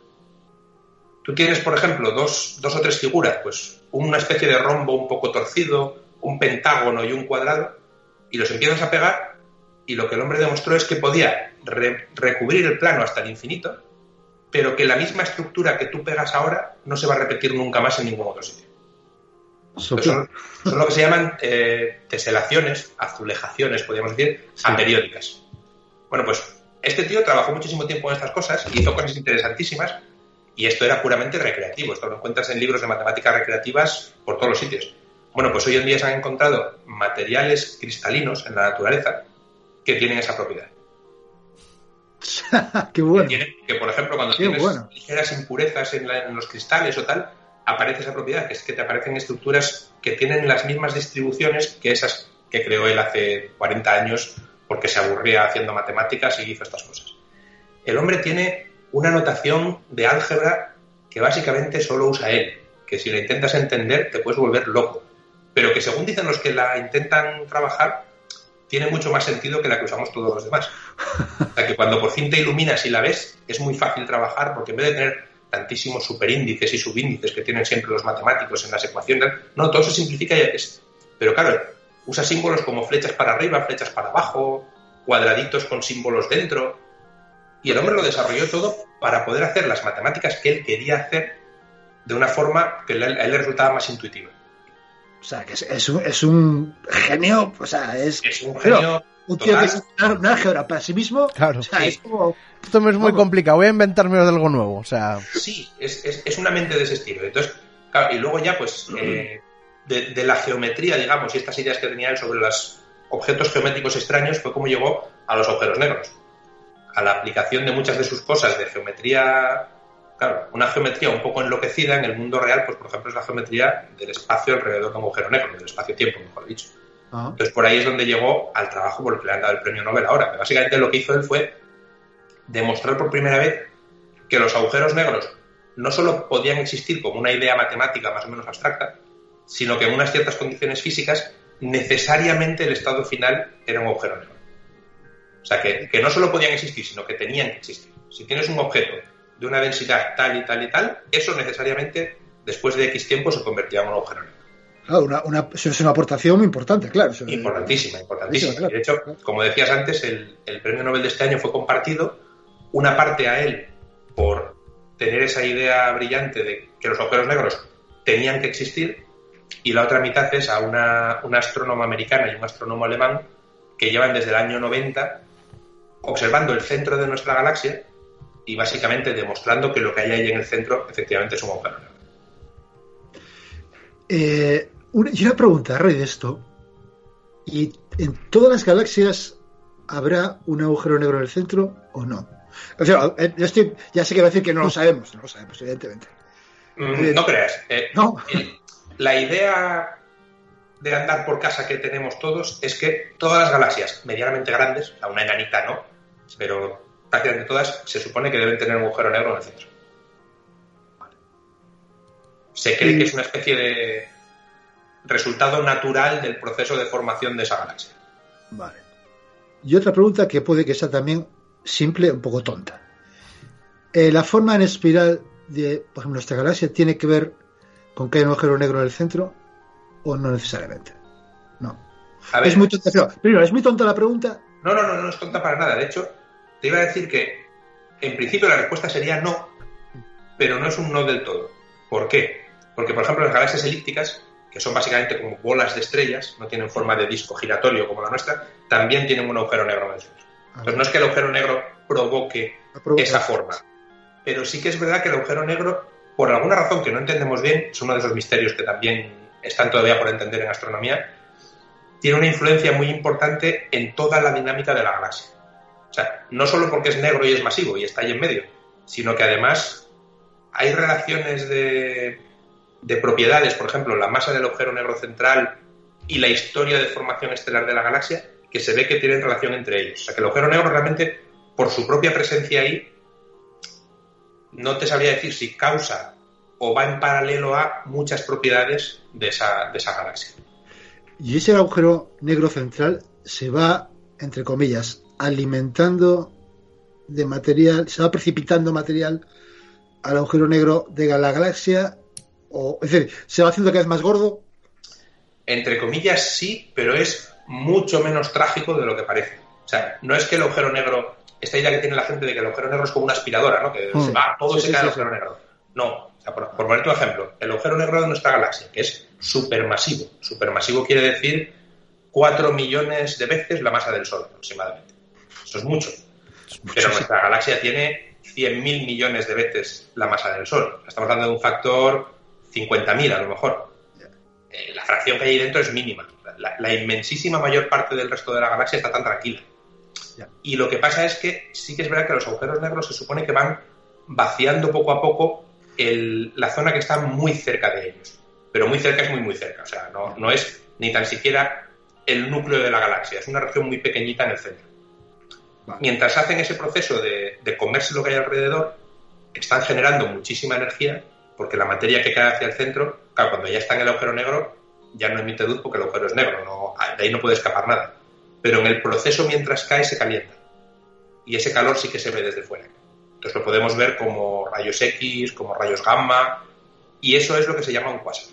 Tú tienes, por ejemplo, dos o tres figuras, pues una especie de rombo un poco torcido, un pentágono y un cuadrado, y los empiezas a pegar, y lo que el hombre demostró es que podía recubrir el plano hasta el infinito, pero que la misma estructura que tú pegas ahora no se va a repetir nunca más en ningún otro sitio. Son lo que se llaman teselaciones, azulejaciones, podríamos decir, aperiódicas. Bueno, pues este tío trabajó muchísimo tiempo en estas cosas, hizo cosas interesantísimas, y esto era puramente recreativo. Esto lo encuentras en libros de matemáticas recreativas por todos los sitios. Bueno, pues hoy en día se han encontrado materiales cristalinos en la naturaleza que tienen esa propiedad. Qué bueno. Que, por ejemplo, cuando tienes ligeras impurezas en los cristales o tal, aparece esa propiedad, que es que te aparecen estructuras que tienen las mismas distribuciones que esas que creó él hace 40 años porque se aburría haciendo matemáticas y hizo estas cosas. El hombre tiene una notación de álgebra que básicamente solo usa él, que si la intentas entender te puedes volver loco, pero que según dicen los que la intentan trabajar, tiene mucho más sentido que la que usamos todos los demás. O sea, que cuando por fin te iluminas y la ves, es muy fácil trabajar, porque en vez de tener tantísimos superíndices y subíndices que tienen siempre los matemáticos en las ecuaciones, no, todo se simplifica y es. Pero claro, usa símbolos como flechas para arriba, flechas para abajo, cuadraditos con símbolos dentro, y el hombre lo desarrolló todo para poder hacer las matemáticas que él quería hacer de una forma que a él le resultaba más intuitiva. O sea, que es un genio, o sea, es un genio. Un tío que es un álgebra para sí mismo. Claro, o sea, sí. es como... Esto me es muy complicado, voy a inventarme algo nuevo, o sea... Sí, es una mente de ese estilo. Entonces, claro, y luego ya, pues, de la geometría, digamos, y estas ideas que tenía él sobre los objetos geométricos extraños, fue como llegó a los agujeros negros. A la aplicación de muchas de sus cosas de geometría... Claro, una geometría un poco enloquecida en el mundo real, pues por ejemplo es la geometría del espacio alrededor de un agujero negro, del espacio-tiempo, mejor dicho. Entonces por ahí es donde llegó al trabajo por el que le han dado el premio Nobel ahora. Que básicamente lo que hizo él fue demostrar por primera vez que los agujeros negros no solo podían existir como una idea matemática más o menos abstracta, sino que en unas ciertas condiciones físicas necesariamente el estado final era un agujero negro. O sea, que no solo podían existir, sino que tenían que existir. Si tienes un objeto de una densidad tal y tal y tal, eso necesariamente, después de X tiempo, se convertía en un agujero negro. Claro, eso es una aportación muy importante, claro. Importantísima. Claro. De hecho, como decías antes, el premio Nobel de este año fue compartido, una parte a él por tener esa idea brillante de que los agujeros negros tenían que existir, y la otra mitad es a una astrónoma americana y un astrónomo alemán que llevan desde el año 90 observando el centro de nuestra galaxia y básicamente demostrando que lo que hay ahí en el centro efectivamente es un agujero negro. Y una pregunta, Roy, de esto. ¿Y en todas las galaxias habrá un agujero negro en el centro o no? O sea, ya sé que va a decir que no lo sabemos, evidentemente. No creas. No. La idea de andar por casa que tenemos todos es que todas las galaxias medianamente grandes, a una enanita no, pero prácticamente todas, se supone que deben tener un agujero negro en el centro. Se cree que es una especie de resultado natural del proceso de formación de esa galaxia. Vale. Y otra pregunta que puede que sea también simple, un poco tonta. ¿La forma en espiral de, por ejemplo, nuestra galaxia tiene que ver con que hay un agujero negro en el centro o no necesariamente? No. A ver, es muy tonta. Primero, ¿es muy tonta la pregunta? No es tonta para nada. De hecho, te iba a decir que en principio la respuesta sería no, pero no es un no del todo. ¿Por qué? Porque, por ejemplo, las galaxias elípticas, que son básicamente como bolas de estrellas, no tienen forma de disco giratorio como la nuestra, también tienen un agujero negro en el centro. Entonces no es que el agujero negro provoque esa forma, pero sí que es verdad que el agujero negro, por alguna razón que no entendemos bien, es uno de esos misterios que también están todavía por entender en astronomía, tiene una influencia muy importante en toda la dinámica de la galaxia. O sea, no solo porque es negro y es masivo y está ahí en medio, sino que además hay relaciones de propiedades, por ejemplo, la masa del agujero negro central y la historia de formación estelar de la galaxia, que se ve que tienen relación entre ellos. O sea, que el agujero negro realmente, por su propia presencia ahí, no te sabría decir si causa o va en paralelo a muchas propiedades de esa galaxia. Y ese agujero negro central se va, entre comillas, alimentando de material, se va precipitando material al agujero negro de la galaxia, es decir, se va haciendo cada vez más gordo. Entre comillas sí, pero es mucho menos trágico de lo que parece. O sea, no es que el agujero negro, esta idea que tiene la gente de que el agujero negro es como una aspiradora, ¿no? Que se va, todo se cae al agujero negro. No, o sea, por ponerte un ejemplo, el agujero negro de nuestra galaxia, que es supermasivo. Supermasivo quiere decir 4 millones de veces la masa del Sol, aproximadamente. Eso es mucho. Pero nuestra galaxia tiene 100.000 millones de veces la masa del Sol. Estamos hablando de un factor 50.000 a lo mejor. La fracción que hay ahí dentro es mínima. La inmensísima mayor parte del resto de la galaxia está tan tranquila. Y lo que pasa es que sí que es verdad que los agujeros negros se supone que van vaciando poco a poco la zona que está muy cerca de ellos. Pero muy cerca es muy, muy cerca. O sea, no es ni tan siquiera el núcleo de la galaxia. Es una región muy pequeñita en el centro. Mientras hacen ese proceso de comerse lo que hay alrededor, están generando muchísima energía, porque la materia que cae hacia el centro, claro, cuando ya está en el agujero negro, ya no emite luz porque el agujero es negro, de ahí no puede escapar nada. Pero en el proceso mientras cae se calienta. Y ese calor sí que se ve desde fuera. Entonces lo podemos ver como rayos X, como rayos gamma, y eso es lo que se llama un cuásar.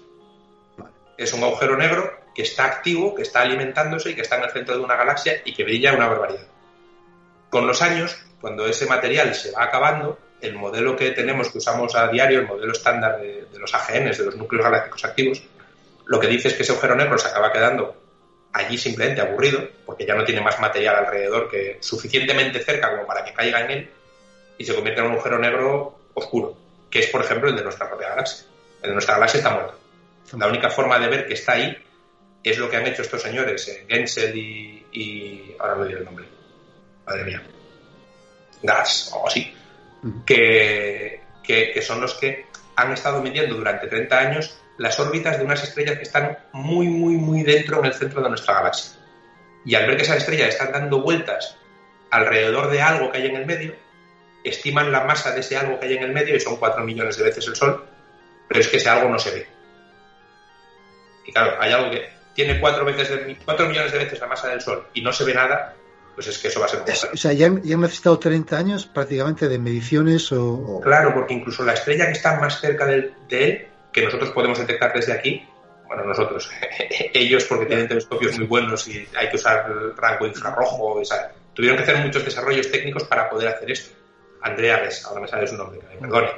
Es un agujero negro que está activo, que está alimentándose y que está en el centro de una galaxia y que brilla una barbaridad. Con los años, cuando ese material se va acabando, el modelo que tenemos, que usamos a diario, el modelo estándar de los AGNs, de los núcleos galácticos activos, lo que dice es que ese agujero negro se acaba quedando allí simplemente aburrido, porque ya no tiene más material alrededor que suficientemente cerca como para que caiga en él, y se convierte en un agujero negro oscuro, que es, por ejemplo, el de nuestra propia galaxia. El de nuestra galaxia está muerto. La única forma de ver que está ahí es lo que han hecho estos señores, Gensel y ahora me dio el nombre. Madre mía. Gas, o algo así. Que son los que han estado midiendo durante 30 años las órbitas de unas estrellas que están muy, muy, muy dentro en el centro de nuestra galaxia. Y al ver que esas estrellas están dando vueltas alrededor de algo que hay en el medio, estiman la masa de ese algo que hay en el medio y son 4 millones de veces el Sol, pero es que ese algo no se ve. Y claro, hay algo que tiene 4 millones de veces la masa del Sol y no se ve nada, pues es que eso va a ser... O sea, ya han necesitado 30 años prácticamente de mediciones o... Claro, porque incluso la estrella que está más cerca de él, que nosotros podemos detectar desde aquí, bueno, nosotros, ellos porque tienen telescopios muy buenos y hay que usar el rango infrarrojo, tuvieron que hacer muchos desarrollos técnicos para poder hacer esto. Andrea Res, ahora me sale su nombre, perdone.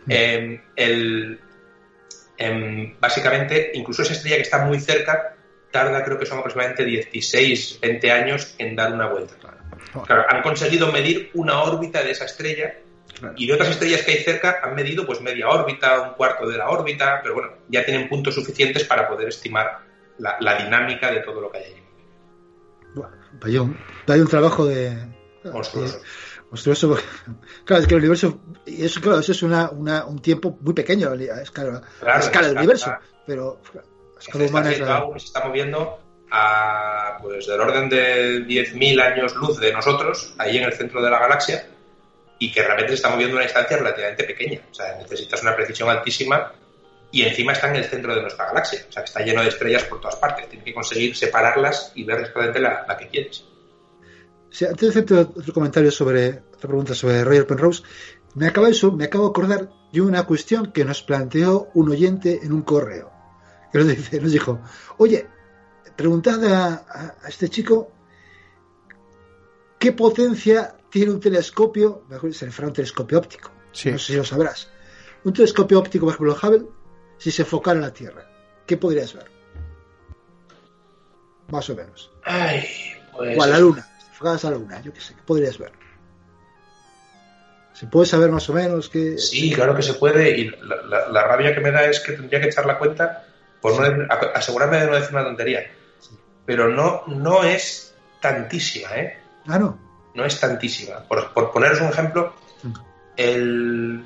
Básicamente, incluso esa estrella que está muy cerca tarda, creo que son aproximadamente 16, 20 años en dar una vuelta. Claro, han conseguido medir una órbita de esa estrella y de otras estrellas que hay cerca han medido pues media órbita, un cuarto de la órbita, pero bueno, ya tienen puntos suficientes para poder estimar la dinámica de todo lo que hay allí. Bueno, hay un trabajo de... monstruoso. Claro, es que el universo, y eso, claro, eso es un tiempo muy pequeño a escala del universo, pero a escala humana es algo que se está moviendo a pues del orden de 10.000 años luz de nosotros, ahí en el centro de la galaxia, y que realmente se está moviendo a una distancia relativamente pequeña. O sea, necesitas una precisión altísima y encima está en el centro de nuestra galaxia. O sea, que está lleno de estrellas por todas partes. Tienes que conseguir separarlas y ver exactamente la que quieres. Sí, antes de hacerte otro comentario otra pregunta sobre Roger Penrose, me acabo de acordar de una cuestión que nos planteó un oyente en un correo. Que nos dijo, oye, preguntad a este chico qué potencia tiene un telescopio, se refiere a un telescopio óptico, sí. No sé si lo sabrás. Un telescopio óptico, por ejemplo, el Hubble, si se enfocara en la Tierra, ¿qué podrías ver? Más o menos. Pues... O a la Luna, si te enfocaras a la Luna, yo qué sé, ¿qué podrías ver? ¿Se puede saber más o menos qué...? Sí, claro que se puede, y la rabia que me da es que tendría que echar la cuenta por asegurarme de no decir una tontería. Sí. Pero no es tantísima, ¿eh? Ah, no. No es tantísima. Por poneros un ejemplo, el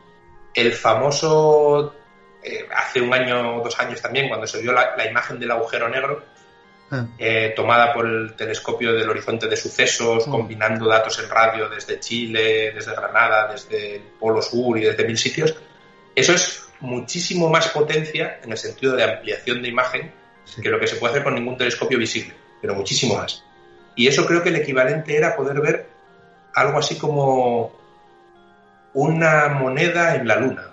famoso, hace un año o 2 años también, cuando se vio la imagen del agujero negro, tomada por el telescopio del Horizonte de Sucesos, combinando datos en radio desde Chile, desde Granada, desde el Polo Sur y desde 1000 sitios, eso es muchísimo más potencia en el sentido de ampliación de imagen que lo que se puede hacer con ningún telescopio visible, pero muchísimo más. Y eso creo que el equivalente era poder ver algo así como una moneda en la Luna.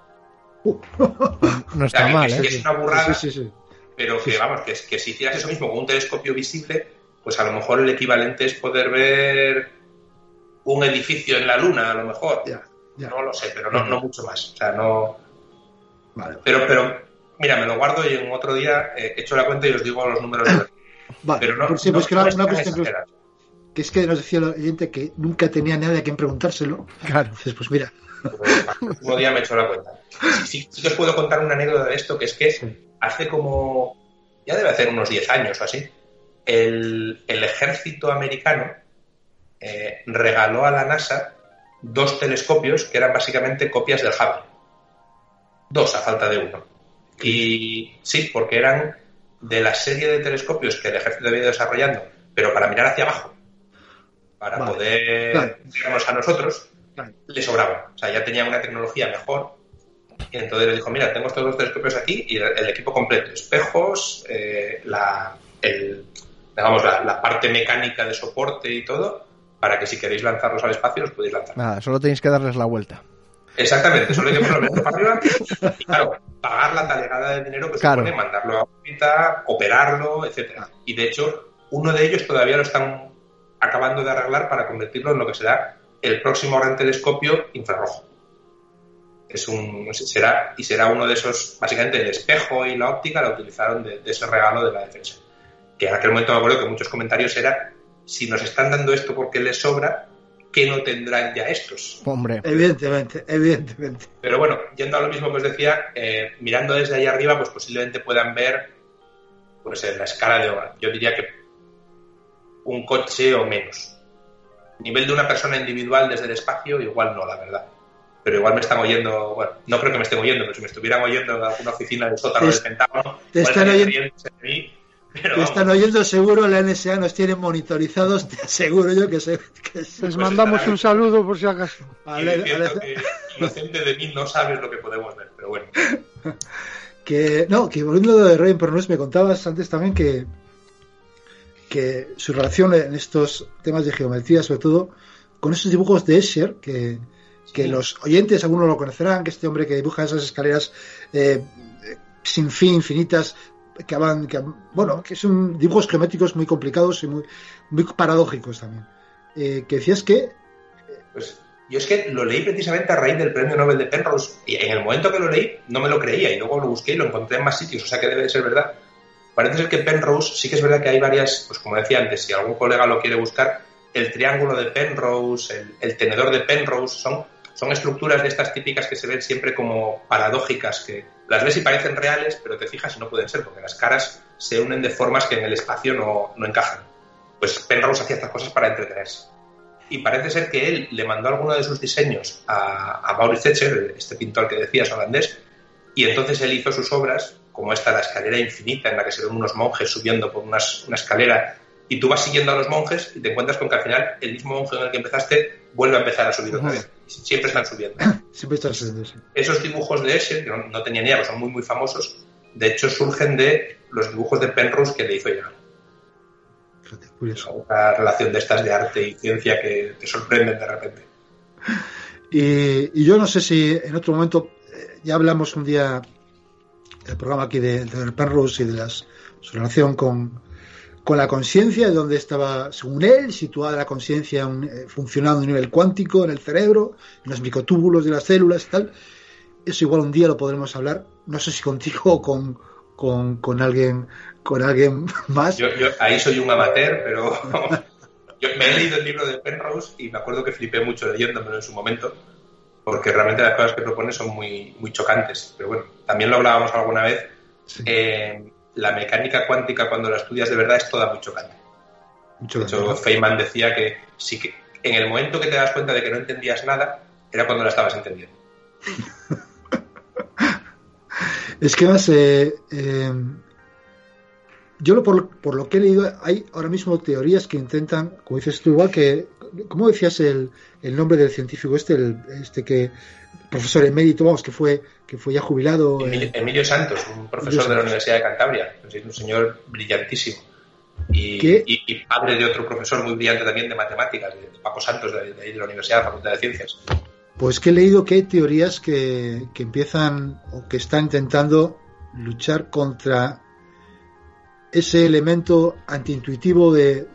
No está mal, ¿eh? Es una burrada, sí. Pero que, vamos, que si hicieras eso mismo con un telescopio visible, pues a lo mejor el equivalente es poder ver un edificio en la Luna, a lo mejor. Ya. No lo sé, pero no mucho más. O sea, no... Vale. Pero, mira, me lo guardo y en otro día echo la cuenta y os digo los números de... Vale, pero no, sí, pues que no una cuestión que es que nos decía el oyente que nunca tenía nadie a quien preguntárselo. Claro. Entonces, pues mira. El último día me echo la cuenta. Sí que os puedo contar una anécdota de esto, que es que hace como, ya debe hacer unos 10 años o así, el ejército americano regaló a la NASA 2 telescopios que eran básicamente copias del Hubble. 2 a falta de 1. Y sí, porque eran de la serie de telescopios que el ejército había ido desarrollando, pero para mirar hacia abajo, para poder vernos a nosotros, le sobraba. O sea, ya tenía una tecnología mejor. Y entonces le dijo, mira, tengo estos 2 telescopios aquí y el equipo completo, espejos, la parte mecánica de soporte y todo, para que si queréis lanzarlos al espacio los podéis lanzar. Nada, solo tenéis que darles la vuelta. Exactamente, solo hay que ponerlo para arriba y claro, pagar la talegada de dinero que supone mandarlo a órbita, operarlo, etcétera. Y de hecho, uno de ellos todavía lo están acabando de arreglar para convertirlo en lo que será el próximo gran telescopio infrarrojo. Será uno de esos, básicamente el espejo y la óptica la utilizaron de ese regalo de la defensa. Que en aquel momento me acuerdo que muchos comentarios eran, si nos están dando esto porque les sobra, ¿qué no tendrán ya estos? Hombre. Evidentemente. Pero bueno, yendo a lo mismo que os decía, mirando desde ahí arriba, pues posiblemente puedan ver, pues en la escala de, yo diría que un coche o menos. Nivel de una persona individual desde el espacio, igual no, la verdad. Pero igual me están oyendo, bueno, no creo que me estén oyendo, pero si me estuvieran oyendo en alguna oficina del sótano del Pentágono, te están oyendo. que están oyendo seguro, la NSA nos tiene monitorizados, te aseguro yo que se... Les mandamos un saludo por si acaso. Que inocente de mí no sabes lo que podemos ver, pero bueno. Que volviendo de Roger Penrose, me contabas antes también que su relación en estos temas de geometría, sobre todo con esos dibujos de Escher, que los oyentes, algunos lo conocerán, que este hombre que dibuja esas escaleras sin fin, infinitas, que son dibujos geométricos muy complicados y muy paradójicos también. Que decías que... Pues yo es que lo leí precisamente a raíz del premio Nobel de Penrose, y en el momento que lo leí no me lo creía, y luego lo busqué y lo encontré en más sitios, o sea que debe de ser verdad. Parece ser que Penrose, sí que es verdad que hay varias, pues como decía antes, si algún colega lo quiere buscar, el triángulo de Penrose, el tenedor de Penrose, son estructuras de estas típicas que se ven siempre como paradójicas, que las ves y parecen reales, pero te fijas y no pueden ser, porque las caras se unen de formas que en el espacio no encajan. Pues Penrose hacía estas cosas para entretenerse. Y parece ser que él le mandó alguno de sus diseños a Maurice Escher, este pintor que decías, holandés, y entonces él hizo sus obras, como esta, la escalera infinita, en la que se ven unos monjes subiendo por una escalera, y tú vas siguiendo a los monjes y te encuentras con que al final el mismo monje en el que empezaste vuelve a empezar a subir otra vez. Siempre están subiendo. Siempre están subiendo, sí. Esos dibujos de Escher, que no tenían ni idea, son muy, muy famosos, de hecho surgen de los dibujos de Penrose que le hizo llegar. Una relación de estas de arte y ciencia que te sorprenden de repente. Y yo no sé si en otro momento ya hablamos un día el programa aquí de Penrose y de su relación con la conciencia, de donde estaba, según él, situada la conciencia funcionando a un nivel cuántico en el cerebro, en los microtúbulos de las células y tal. Eso igual un día lo podremos hablar, no sé si contigo o con alguien más. Yo ahí soy un amateur, pero yo me he leído el libro de Penrose y me acuerdo que flipé mucho leyéndomelo en su momento, porque realmente las cosas que propone son muy, muy chocantes. Pero bueno, también lo hablábamos alguna vez. Sí. La mecánica cuántica, cuando la estudias de verdad, es toda muy chocante. De hecho, Feynman decía que sí, que en el momento que te das cuenta de que no entendías nada, era cuando la estabas entendiendo. Es que más yo por lo que he leído, hay ahora mismo teorías que intentan, como dices tú, igual que, ¿cómo decías el nombre del científico que profesor emérito, vamos, que fue ya jubilado? Emilio Santos, un profesor de la Universidad de Cantabria, un señor brillantísimo y padre de otro profesor muy brillante también de matemáticas, de Paco Santos, de la Universidad de la Facultad de Ciencias. Pues que he leído que hay teorías que empiezan o que están intentando luchar contra ese elemento antiintuitivo de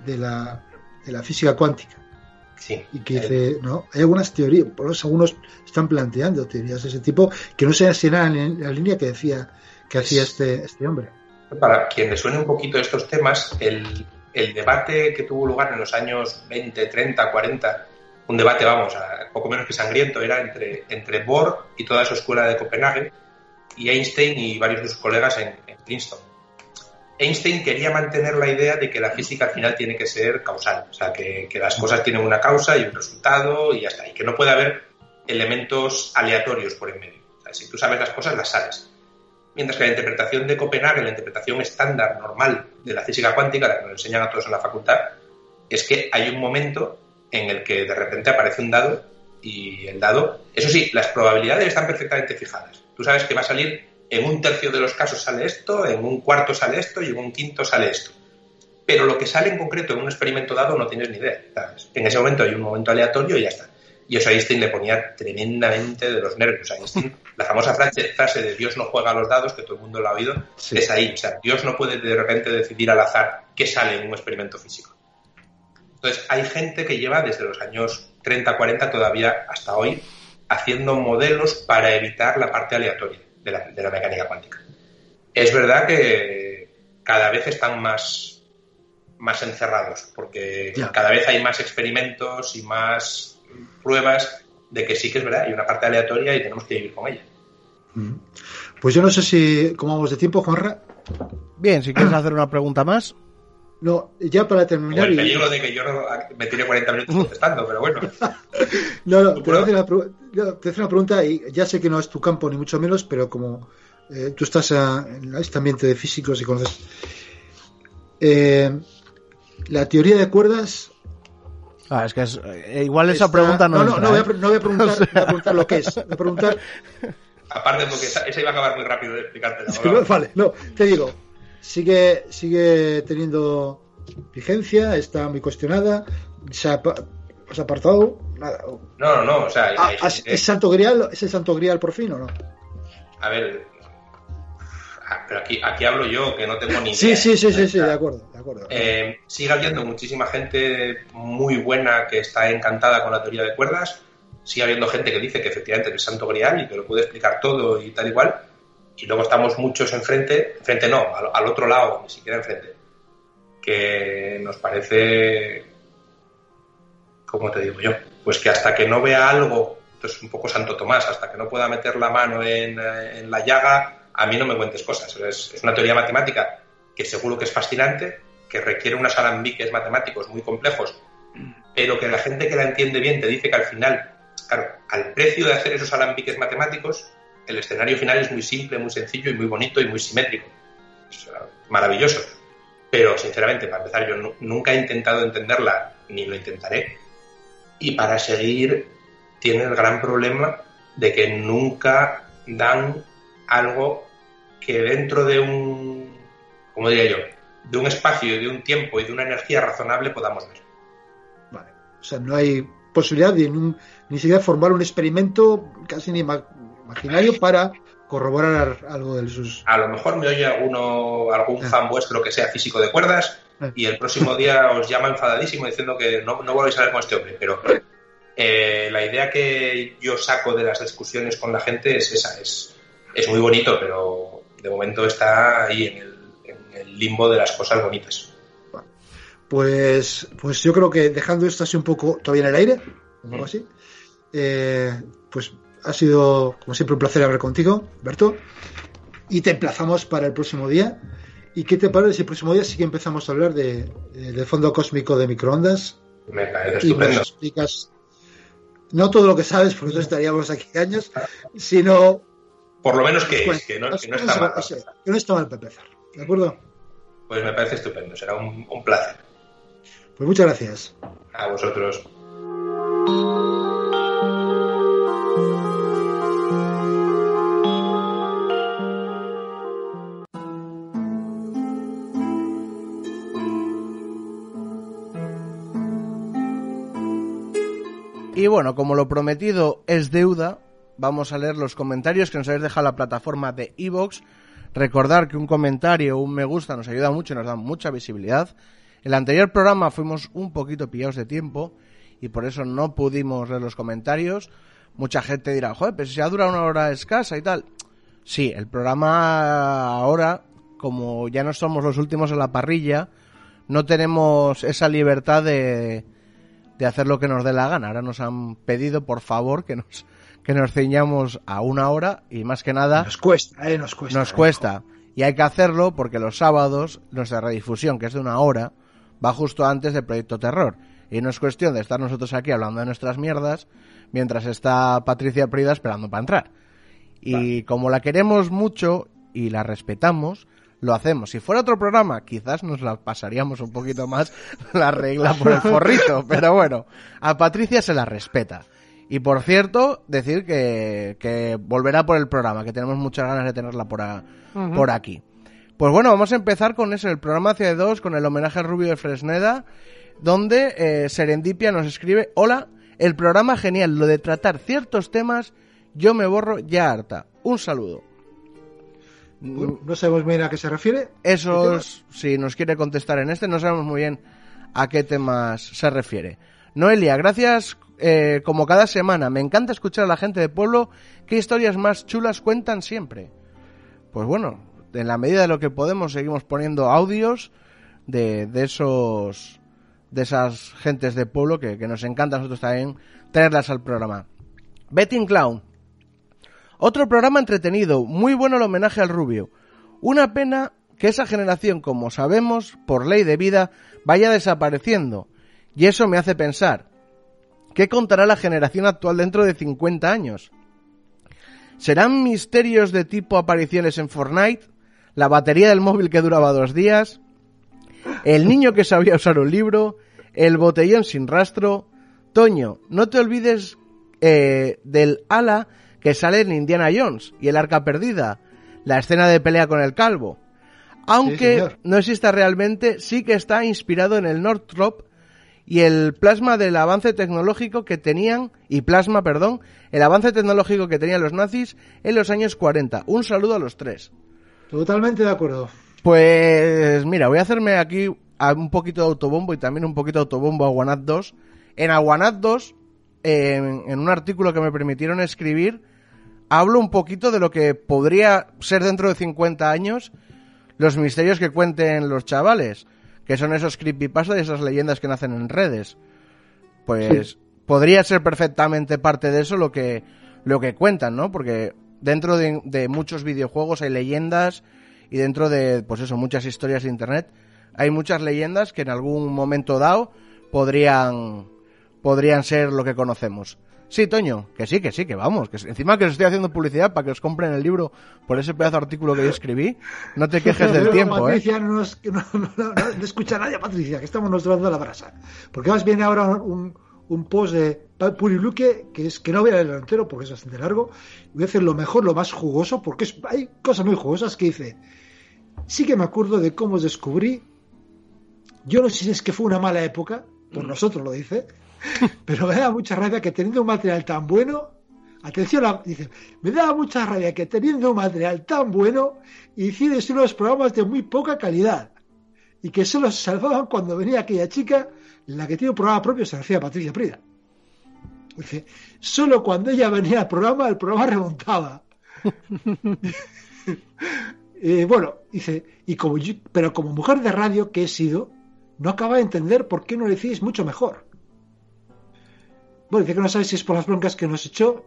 la física cuántica. Sí. Y que dice, ¿no? Hay algunas teorías, por eso algunos están planteando teorías de ese tipo que no se eran en la línea que hacía este hombre. Para quien le suene un poquito estos temas, el debate que tuvo lugar en los años 20, 30, 40, un debate, poco menos que sangriento, era entre Bohr y toda su escuela de Copenhague y Einstein y varios de sus colegas en Princeton. Einstein quería mantener la idea de que la física al final tiene que ser causal, o sea, que las cosas tienen una causa y un resultado y ya está, y que no puede haber elementos aleatorios por en medio. O sea, si tú sabes las cosas, las sabes. Mientras que la interpretación de Copenhague, la interpretación estándar, normal de la física cuántica, la que nos enseñan a todos en la facultad, es que hay un momento en el que de repente aparece un dado y el dado, eso sí, las probabilidades están perfectamente fijadas. Tú sabes que va a salir, en un tercio de los casos sale esto, en un cuarto sale esto y en un quinto sale esto. Pero lo que sale en concreto en un experimento dado no tienes ni idea, ¿sabes? En ese momento hay un momento aleatorio y ya está. Y eso a Einstein le ponía tremendamente de los nervios. A Einstein, la famosa frase de Dios no juega a los dados, que todo el mundo lo ha oído, sí. Es ahí. O sea, Dios no puede de repente decidir al azar qué sale en un experimento físico. Entonces, hay gente que lleva desde los años 30, 40 todavía hasta hoy haciendo modelos para evitar la parte aleatoria de la mecánica cuántica. Es verdad que cada vez están más encerrados, porque cada vez hay más experimentos y más pruebas de que sí que es verdad, hay una parte aleatoria y tenemos que vivir con ella. Pues yo no sé si, ¿cómo vamos de tiempo, Juanra? Bien, si quieres hacer una pregunta más. No, ya para terminar. Con el peligro de que yo me tire 40 minutos contestando, pero bueno. No, te voy a hacer una pregunta y ya sé que no es tu campo ni mucho menos, pero como tú estás en este ambiente de físicos y conoces. La teoría de cuerdas... Es que igual esa pregunta no entra, voy a preguntar, o sea... voy a preguntar lo que es. Voy a preguntar... Aparte, porque esa iba a acabar muy rápido de explicarte. Vale, te digo, sigue teniendo vigencia, está muy cuestionada, se ha apartado, nada. No, o sea... ¿Es Santo Grial? ¿Es el Santo Grial por fin o no? A ver... Pero aquí hablo yo, que no tengo ni idea. Sí, de acuerdo. Sigue habiendo muchísima gente muy buena que está encantada con la teoría de cuerdas. Sigue habiendo gente que dice que efectivamente es el Santo Grial y que lo puede explicar todo y tal igual. Y luego estamos muchos enfrente no, al otro lado, ni siquiera enfrente, que nos parece, ¿cómo te digo yo? Pues que hasta que no vea algo, entonces un poco Santo Tomás, hasta que no pueda meter la mano en la llaga, a mí no me cuentes cosas. Es una teoría matemática que seguro que es fascinante, que requiere unos alambiques matemáticos muy complejos, pero que la gente que la entiende bien te dice que al final, claro, al precio de hacer esos alambiques matemáticos, el escenario final es muy simple, muy sencillo y muy bonito y muy simétrico. Es maravilloso. Pero, sinceramente, para empezar, yo nunca he intentado entenderla, ni lo intentaré. Y para seguir, tiene el gran problema de que nunca dan algo que dentro de un, ¿cómo diría yo?, de un espacio, de un tiempo y de una energía razonable podamos ver. Vale. O sea, no hay posibilidad de ni siquiera formar un experimento casi ni imaginario para corroborar algo de sus... A lo mejor me oye algún fan vuestro que sea físico de cuerdas y el próximo día os llama enfadadísimo diciendo que no volvéis a hablar con este hombre, pero la idea que yo saco de las discusiones con la gente es esa, es muy bonito, pero de momento está ahí en el limbo de las cosas bonitas. Pues yo creo que dejando esto así un poco todavía en el aire, algo así, pues ha sido como siempre un placer hablar contigo, Alberto, y te emplazamos para el próximo día. ¿Y qué te parece si el próximo día sí que empezamos a hablar del fondo cósmico de microondas? Me parece estupendo. Y nos explicas no todo lo que sabes, porque no estaríamos aquí años, sino por lo menos que no está mal. Que no está mal para empezar, ¿de acuerdo? Pues me parece estupendo, será un placer. Pues muchas gracias. A vosotros. Y bueno, como lo prometido es deuda, vamos a leer los comentarios que nos habéis dejado en la plataforma de iVoox. Recordar que un comentario o un me gusta nos ayuda mucho y nos da mucha visibilidad. El anterior programa fuimos un poquito pillados de tiempo y por eso no pudimos leer los comentarios. Mucha gente dirá, joder, pero si ha durado una hora escasa y tal. Sí, el programa ahora, como ya no somos los últimos en la parrilla, no tenemos esa libertad de hacer lo que nos dé la gana. Ahora nos han pedido, por favor, que nos ceñamos a una hora y más que nada... Nos cuesta. Nos cuesta. Y hay que hacerlo porque los sábados nuestra redifusión, que es de una hora, va justo antes del Proyecto Terror. Y no es cuestión de estar nosotros aquí hablando de nuestras mierdas mientras está Patricia Prida esperando para entrar. Y como la queremos mucho y la respetamos, lo hacemos. Si fuera otro programa, quizás nos la pasaríamos un poquito más la regla por el forrito. Pero bueno, a Patricia se la respeta. Y por cierto, decir que volverá por el programa, que tenemos muchas ganas de tenerla por aquí. Pues bueno, vamos a empezar con eso, el programa Hacia 2, con el homenaje al Rubio de Fresneda, donde Serendipia nos escribe: hola, el programa genial, lo de tratar ciertos temas, yo me borro ya harta. Un saludo. No sabemos bien a qué se refiere. Eso, si nos quiere contestar en no sabemos muy bien a qué temas se refiere. Noelia, gracias como cada semana. Me encanta escuchar a la gente de pueblo. ¿Qué historias más chulas cuentan siempre? Pues bueno, en la medida de lo que podemos seguimos poniendo audios de esas gentes de pueblo que nos encanta a nosotros también traerlas al programa. Betting Clown. Otro programa entretenido, muy bueno el homenaje al Rubio. Una pena que esa generación, como sabemos, por ley de vida, vaya desapareciendo. Y eso me hace pensar, ¿qué contará la generación actual dentro de 50 años? ¿Serán misterios de tipo apariciones en Fortnite? ¿La batería del móvil que duraba 2 días? El niño que sabía usar un libro, el botellón sin rastro. Toño, no te olvides del ala que sale en Indiana Jones y el arca perdida, la escena de pelea con el calvo. Aunque Sí, no exista realmente, sí que está inspirado en el Northrop y el plasma del avance tecnológico que tenían, el avance tecnológico que tenían los nazis en los años 40. Un saludo a los tres. Totalmente de acuerdo. Pues mira, voy a hacerme aquí un poquito de autobombo y también un poquito de autobombo a Aguanat 2. En Aguanat 2, en un artículo que me permitieron escribir, hablo un poquito de lo que podría ser dentro de 50 años los misterios que cuenten los chavales, que son esos creepypasta y esas leyendas que nacen en redes. Pues podría ser perfectamente parte de eso lo que cuentan, ¿no? Porque dentro de muchos videojuegos hay leyendas y dentro de, pues eso, muchas historias de internet hay muchas leyendas que en algún momento dado podrían ser lo que conocemos. Sí, Toño, que sí, que vamos, que encima que os estoy haciendo publicidad para que os compren el libro por ese pedazo de artículo que yo escribí. No te quejes del tiempo, Patricia, no escucha a nadie, Patricia, que estamos nos dando la brasa. Porque además viene ahora un post de Puriluque, que no voy a leerlo entero porque es bastante largo. Voy a hacer lo mejor, lo más jugoso, porque hay cosas muy jugosas que dice. Sí que me acuerdo de cómo os descubrí. Yo no sé si es que fue una mala época, por nosotros lo dice. Pero me da mucha rabia que teniendo un material tan bueno, dice, me da mucha rabia que teniendo un material tan bueno hicierais unos programas de muy poca calidad y que solo se salvaban cuando venía aquella chica, la que tiene un programa propio, se decía Patricia Prida. Dice, solo cuando ella venía al programa, el programa remontaba. Bueno, dice, pero como mujer de radio que he sido, no acaba de entender por qué no le decís mucho mejor. Bueno, dice que no sabe si es por las broncas que nos echó,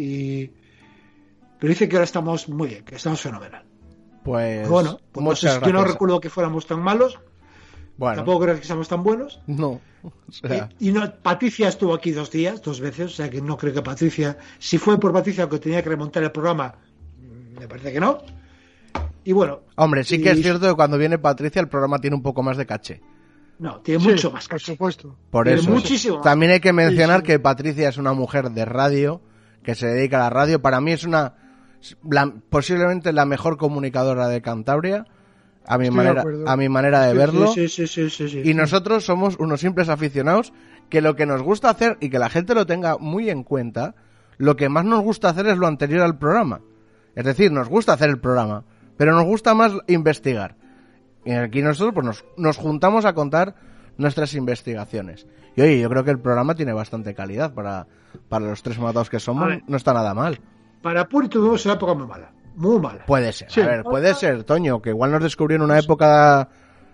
pero dice que ahora estamos muy bien, que estamos fenomenal. Pues bueno, pues yo no recuerdo que fuéramos tan malos, tampoco creo que seamos tan buenos. No. O sea... Patricia estuvo aquí 2 veces, o sea que no creo que Patricia, si fue por Patricia que tenía que remontar el programa, me parece que no. Y bueno. Hombre, sí que es cierto que cuando viene Patricia el programa tiene un poco más de caché. No, tiene mucho más, por supuesto. Por eso. Muchísimo más. También hay que mencionar que Patricia es una mujer de radio, que se dedica a la radio. Para mí es posiblemente la mejor comunicadora de Cantabria, a mi manera de verlo. Sí. Y nosotros somos unos simples aficionados que lo que nos gusta hacer, y que la gente lo tenga muy en cuenta, lo que más nos gusta hacer es lo anterior al programa. Es decir, nos gusta hacer el programa, pero nos gusta más investigar. Y aquí nosotros pues nos juntamos a contar nuestras investigaciones. Y oye, yo creo que el programa tiene bastante calidad para los 3 matados que somos. No está nada mal. Para Puri tuvimos una época muy mala. Muy mala. Puede ser, sí. A ver, puede ser, Toño, que igual nos descubrió en una época...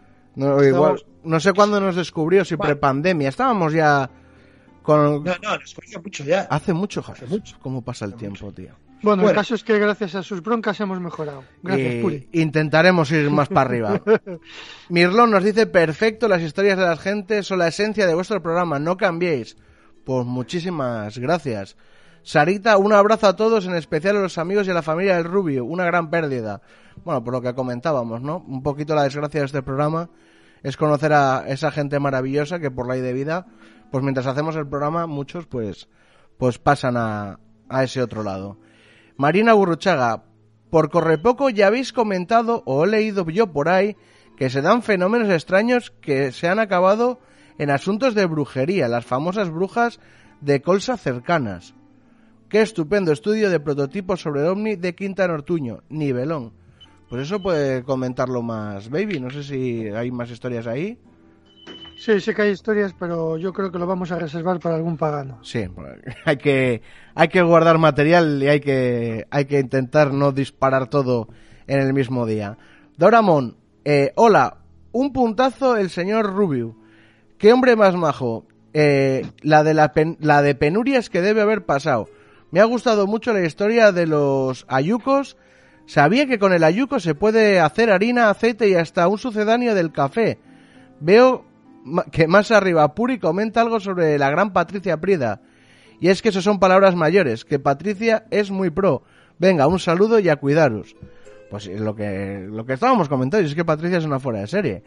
No sé cuándo nos descubrió, si prepandemia. Estábamos ya con... No, nos conocía mucho ya. Hace mucho. ¿Cómo pasa el tiempo, tío? Bueno, el caso es que gracias a sus broncas hemos mejorado. Gracias, Puri. Intentaremos ir más para arriba. Mirlón nos dice, perfecto, las historias de la gente son la esencia de vuestro programa, no cambiéis. Pues muchísimas gracias. Sarita, un abrazo a todos, en especial a los amigos y a la familia del Rubio, una gran pérdida. Bueno, por lo que comentábamos, ¿no? Un poquito la desgracia de este programa es conocer a esa gente maravillosa que por ley de vida, pues mientras hacemos el programa, muchos pues pasan a ese otro lado. Marina Burruchaga, por correpoco ya habéis comentado o he leído yo por ahí que se dan fenómenos extraños que se han acabado en asuntos de brujería, las famosas brujas de Colsa cercanas. Qué estupendo estudio de prototipos sobre el ovni de Quinta en Ortuño, nivelón. Pues eso puede comentarlo más, Baby, no sé si hay más historias ahí. Sí, sé que hay historias, pero yo creo que lo vamos a reservar para algún pagano. Sí, hay que guardar material y hay que intentar no disparar todo en el mismo día. Doramon, hola, un puntazo el señor Rubio. Qué hombre más majo. La de penurias que debe haber pasado. Me ha gustado mucho la historia de los ayucos. Sabía que con el ayuco se puede hacer harina, aceite y hasta un sucedáneo del café. Veo que más arriba Puri comenta algo sobre la gran Patricia Prida. Y es que eso son palabras mayores, que Patricia es muy pro. Venga, un saludo y a cuidaros. Pues lo que estábamos comentando, es que Patricia es una fuera de serie.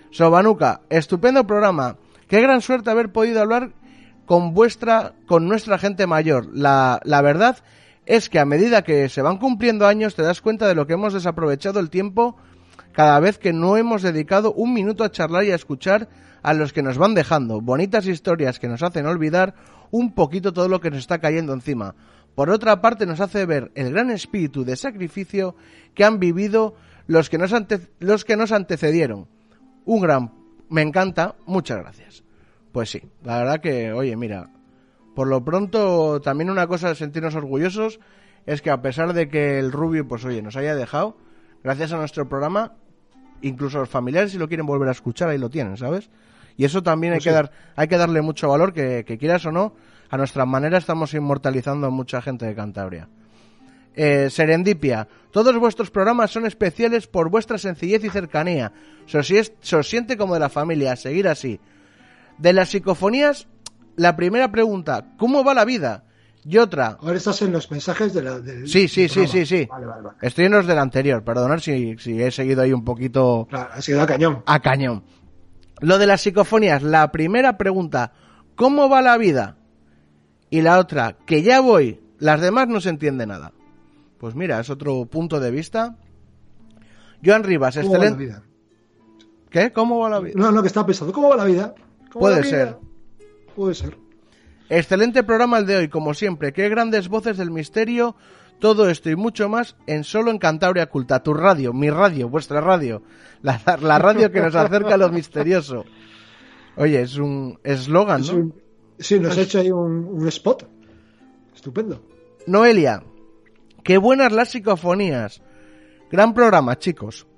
Sobanuca, estupendo programa. Qué gran suerte haber podido hablar con nuestra gente mayor. La verdad es que a medida que se van cumpliendo años te das cuenta de lo que hemos desaprovechado el tiempo cada vez que no hemos dedicado un minuto a charlar y a escuchar a los que nos van dejando. Bonitas historias que nos hacen olvidar un poquito todo lo que nos está cayendo encima. Por otra parte, nos hace ver el gran espíritu de sacrificio que han vivido los que nos antecedieron. Me encanta, muchas gracias. Pues sí, la verdad que, oye, mira, por lo pronto también una cosa de sentirnos orgullosos es que a pesar de que el Rubio, pues oye, nos haya dejado, gracias a nuestro programa, incluso los familiares, si lo quieren volver a escuchar, ahí lo tienen, ¿sabes? Y eso también hay que darle mucho valor, que quieras o no, a nuestra manera estamos inmortalizando a mucha gente de Cantabria. Serendipia, todos vuestros programas son especiales por vuestra sencillez y cercanía. Se os siente como de la familia, a seguir así. De las psicofonías, la primera pregunta, ¿cómo va la vida? Y otra... Ahora estás en los mensajes del Sí. Vale. Estoy en los del anterior, perdonad si he seguido ahí un poquito... Claro, ha sido a cañón. A cañón. Lo de las psicofonías, la primera pregunta, ¿cómo va la vida? Y la otra, que ya voy, las demás no se entiende nada. Pues mira, es otro punto de vista. Joan Rivas, excelente. ¿Qué? ¿Cómo va la vida? No, que estaba pensando, ¿cómo va la vida? Puede ser. Excelente programa el de hoy, como siempre. Qué grandes voces del misterio. Todo esto y mucho más solo en Cantabria Culta. Tu radio, mi radio, vuestra radio. La radio que nos acerca a lo misterioso. Oye, es un eslogan, ¿no? Sí, nos ha hecho ahí un spot. Estupendo. Noelia, qué buenas las psicofonías. Gran programa, chicos.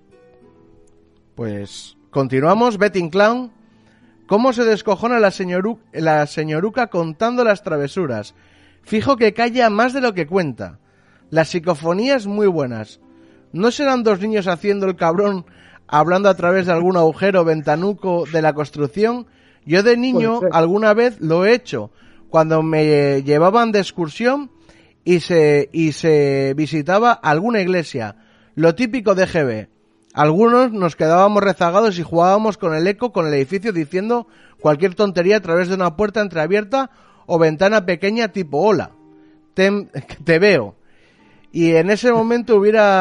Pues continuamos. Betting Clown. ¿Cómo se descojona la señoruca contando las travesuras? Fijo que calla más de lo que cuenta. Las psicofonías muy buenas. ¿No serán dos niños haciendo el cabrón hablando a través de algún agujero ventanuco de la construcción? Yo de niño alguna vez lo he hecho, cuando me llevaban de excursión y se visitaba alguna iglesia. Lo típico de GB. Algunos nos quedábamos rezagados y jugábamos con el eco con el edificio diciendo cualquier tontería a través de una puerta entreabierta o ventana pequeña tipo hola, te veo. Y en ese momento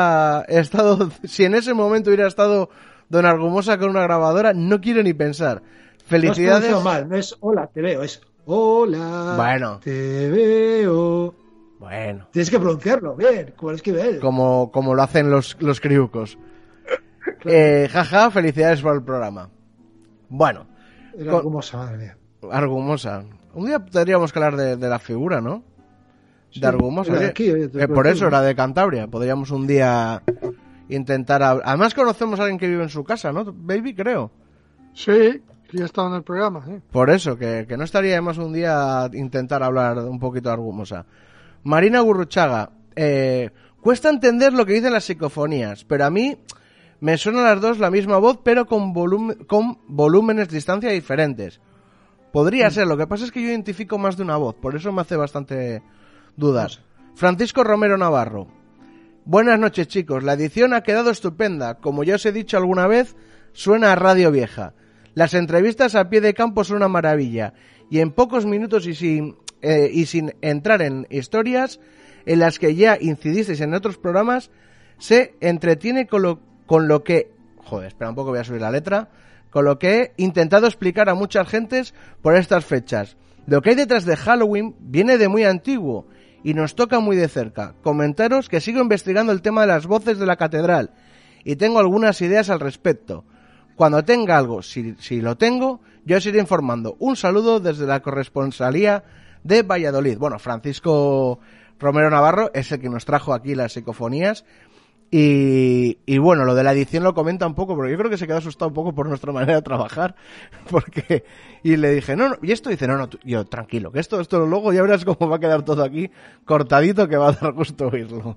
si en ese momento hubiera estado Don Argumosa con una grabadora, no quiero ni pensar. Felicidades. No mal, no es hola, te veo, es hola, bueno, te veo. Bueno. Tienes que pronunciarlo bien, como lo escribe él. Como lo hacen los criucos. Claro. Jaja, felicidades por el programa. Bueno. Era Argumosa, madre mía. Argumosa. Un día tendríamos que hablar de la figura, ¿no? Sí, de Argumosa. De aquí, por eso era de Cantabria. Podríamos un día intentar... Además conocemos a alguien que vive en su casa, ¿no? Baby, creo. Sí, ya estaba en el programa. ¿Sí? Por eso, que no estaría de más un día intentar hablar un poquito de Argumosa. Marina Gurruchaga. Cuesta entender lo que dicen las psicofonías, pero a mí... Me suenan las dos la misma voz, pero con volúmenes de distancia diferentes. Podría ser, lo que pasa es que yo identifico más de una voz, por eso me hace bastante dudar. Francisco Romero Navarro. Buenas noches, chicos. La edición ha quedado estupenda. Como ya os he dicho alguna vez, suena a radio vieja. Las entrevistas a pie de campo son una maravilla. Y en pocos minutos y sin entrar en historias en las que ya incidisteis en otros programas, se entretiene con lo que... Joder, espera un poco, voy a subir la letra. Con lo que he intentado explicar a muchas gentes por estas fechas. Lo que hay detrás de Halloween viene de muy antiguo y nos toca muy de cerca. Comentaros que sigo investigando el tema de las voces de la catedral y tengo algunas ideas al respecto. Cuando tenga algo, si lo tengo, yo os iré informando. Un saludo desde la corresponsalía de Valladolid. Bueno, Francisco Romero Navarro es el que nos trajo aquí las psicofonías. Y bueno, lo de la edición lo comenta un poco, porque yo creo que se quedó asustado un poco por nuestra manera de trabajar, y le dije, no, y esto dice, no, yo, tranquilo, que esto luego ya verás cómo va a quedar todo aquí cortadito, que va a dar gusto oírlo.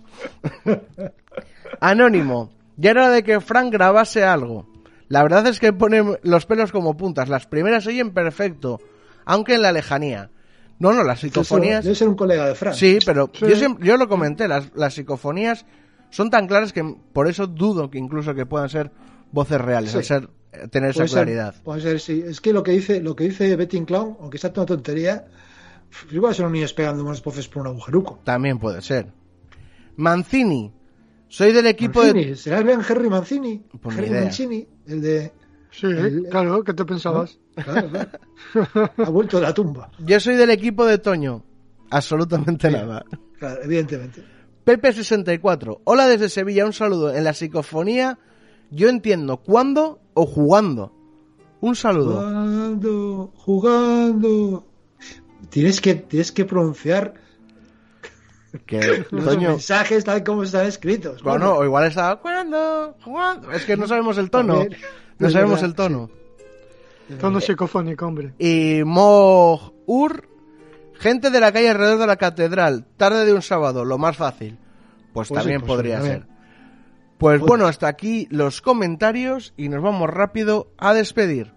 Anónimo, ya era hora de que Frank grabase algo. La verdad es que pone los pelos como puntas, las primeras se oyen perfecto, aunque en la lejanía. No, las psicofonías... Debe ser un colega de Frank. Sí, pero sí. Yo lo comenté, las psicofonías... Son tan claras que por eso dudo que incluso que puedan ser voces reales, al ser tener esa claridad. Puede ser, sí. Es que lo que dice Betting Clown, aunque sea una tontería, igual son los niños pegando unos pozos por un agujeruco. También puede ser. Mancini. Soy del equipo Mancini, ¿será el gran Henry Mancini? Pues Henry Mancini, el de... Sí, claro, ¿qué te pensabas? ¿No? Claro. Ha vuelto de la tumba. Yo soy del equipo de Toño. Absolutamente nada. Claro, evidentemente. Pepe64. Hola desde Sevilla, un saludo. En la psicofonía yo entiendo cuándo o jugando. Un saludo. Jugando. Tienes que pronunciar Que los Toño, mensajes tal como están escritos. bueno, o igual estaba ¿cuándo? Jugando. Es que no sabemos el tono. También, No es sabemos verdad, el tono. sí. Tono psicofónico, hombre. Y Mohur, gente de la calle alrededor de la catedral, tarde de un sábado, lo más fácil. Pues Pues también sí, pues podría sí, a ser. ver. Pues bueno, hasta aquí los comentarios y nos vamos rápido a despedir.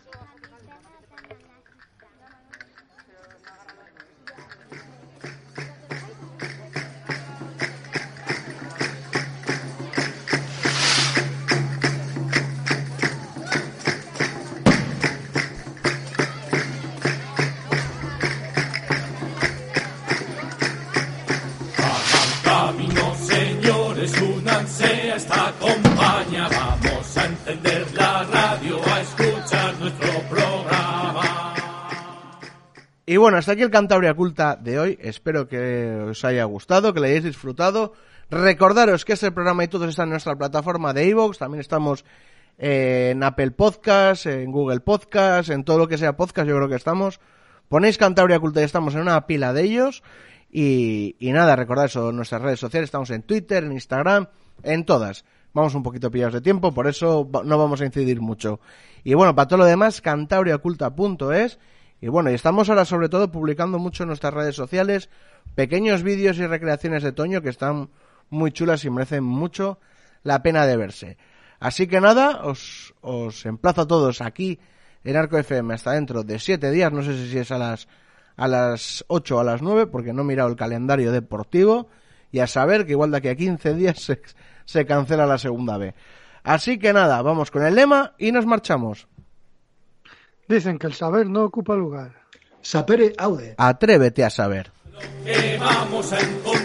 Camino, señores, únanse a esta compañía. Vamos a encender la radio, a escuchar nuestro programa. Y bueno, hasta aquí el Cantabria Culta de hoy. Espero que os haya gustado, que lo hayáis disfrutado. Recordaros que este programa y todos están en nuestra plataforma de iVoox. También estamos en Apple Podcast, en Google Podcast, en todo lo que sea podcast, yo creo que estamos. Ponéis Cantabria Culta y estamos en una pila de ellos. Y nada, recordad eso, en nuestras redes sociales, estamos en Twitter, en Instagram, en todas. Vamos un poquito pillados de tiempo, por eso no vamos a incidir mucho. Y bueno, para todo lo demás, cantabriaculta.es. Y bueno, y estamos ahora sobre todo publicando mucho en nuestras redes sociales pequeños vídeos y recreaciones de Toño que están muy chulas y merecen mucho la pena de verse. Así que nada, os emplazo a todos aquí en Arco FM hasta dentro de 7 días, no sé si es a las 8 o a las 9, porque no he mirado el calendario deportivo, y a saber que igual de aquí a 15 días se cancela la segunda B. Así que nada, vamos con el lema y nos marchamos. Dicen que el saber no ocupa lugar. Sapere aude. Atrévete a saber. Que vamos a encontrar.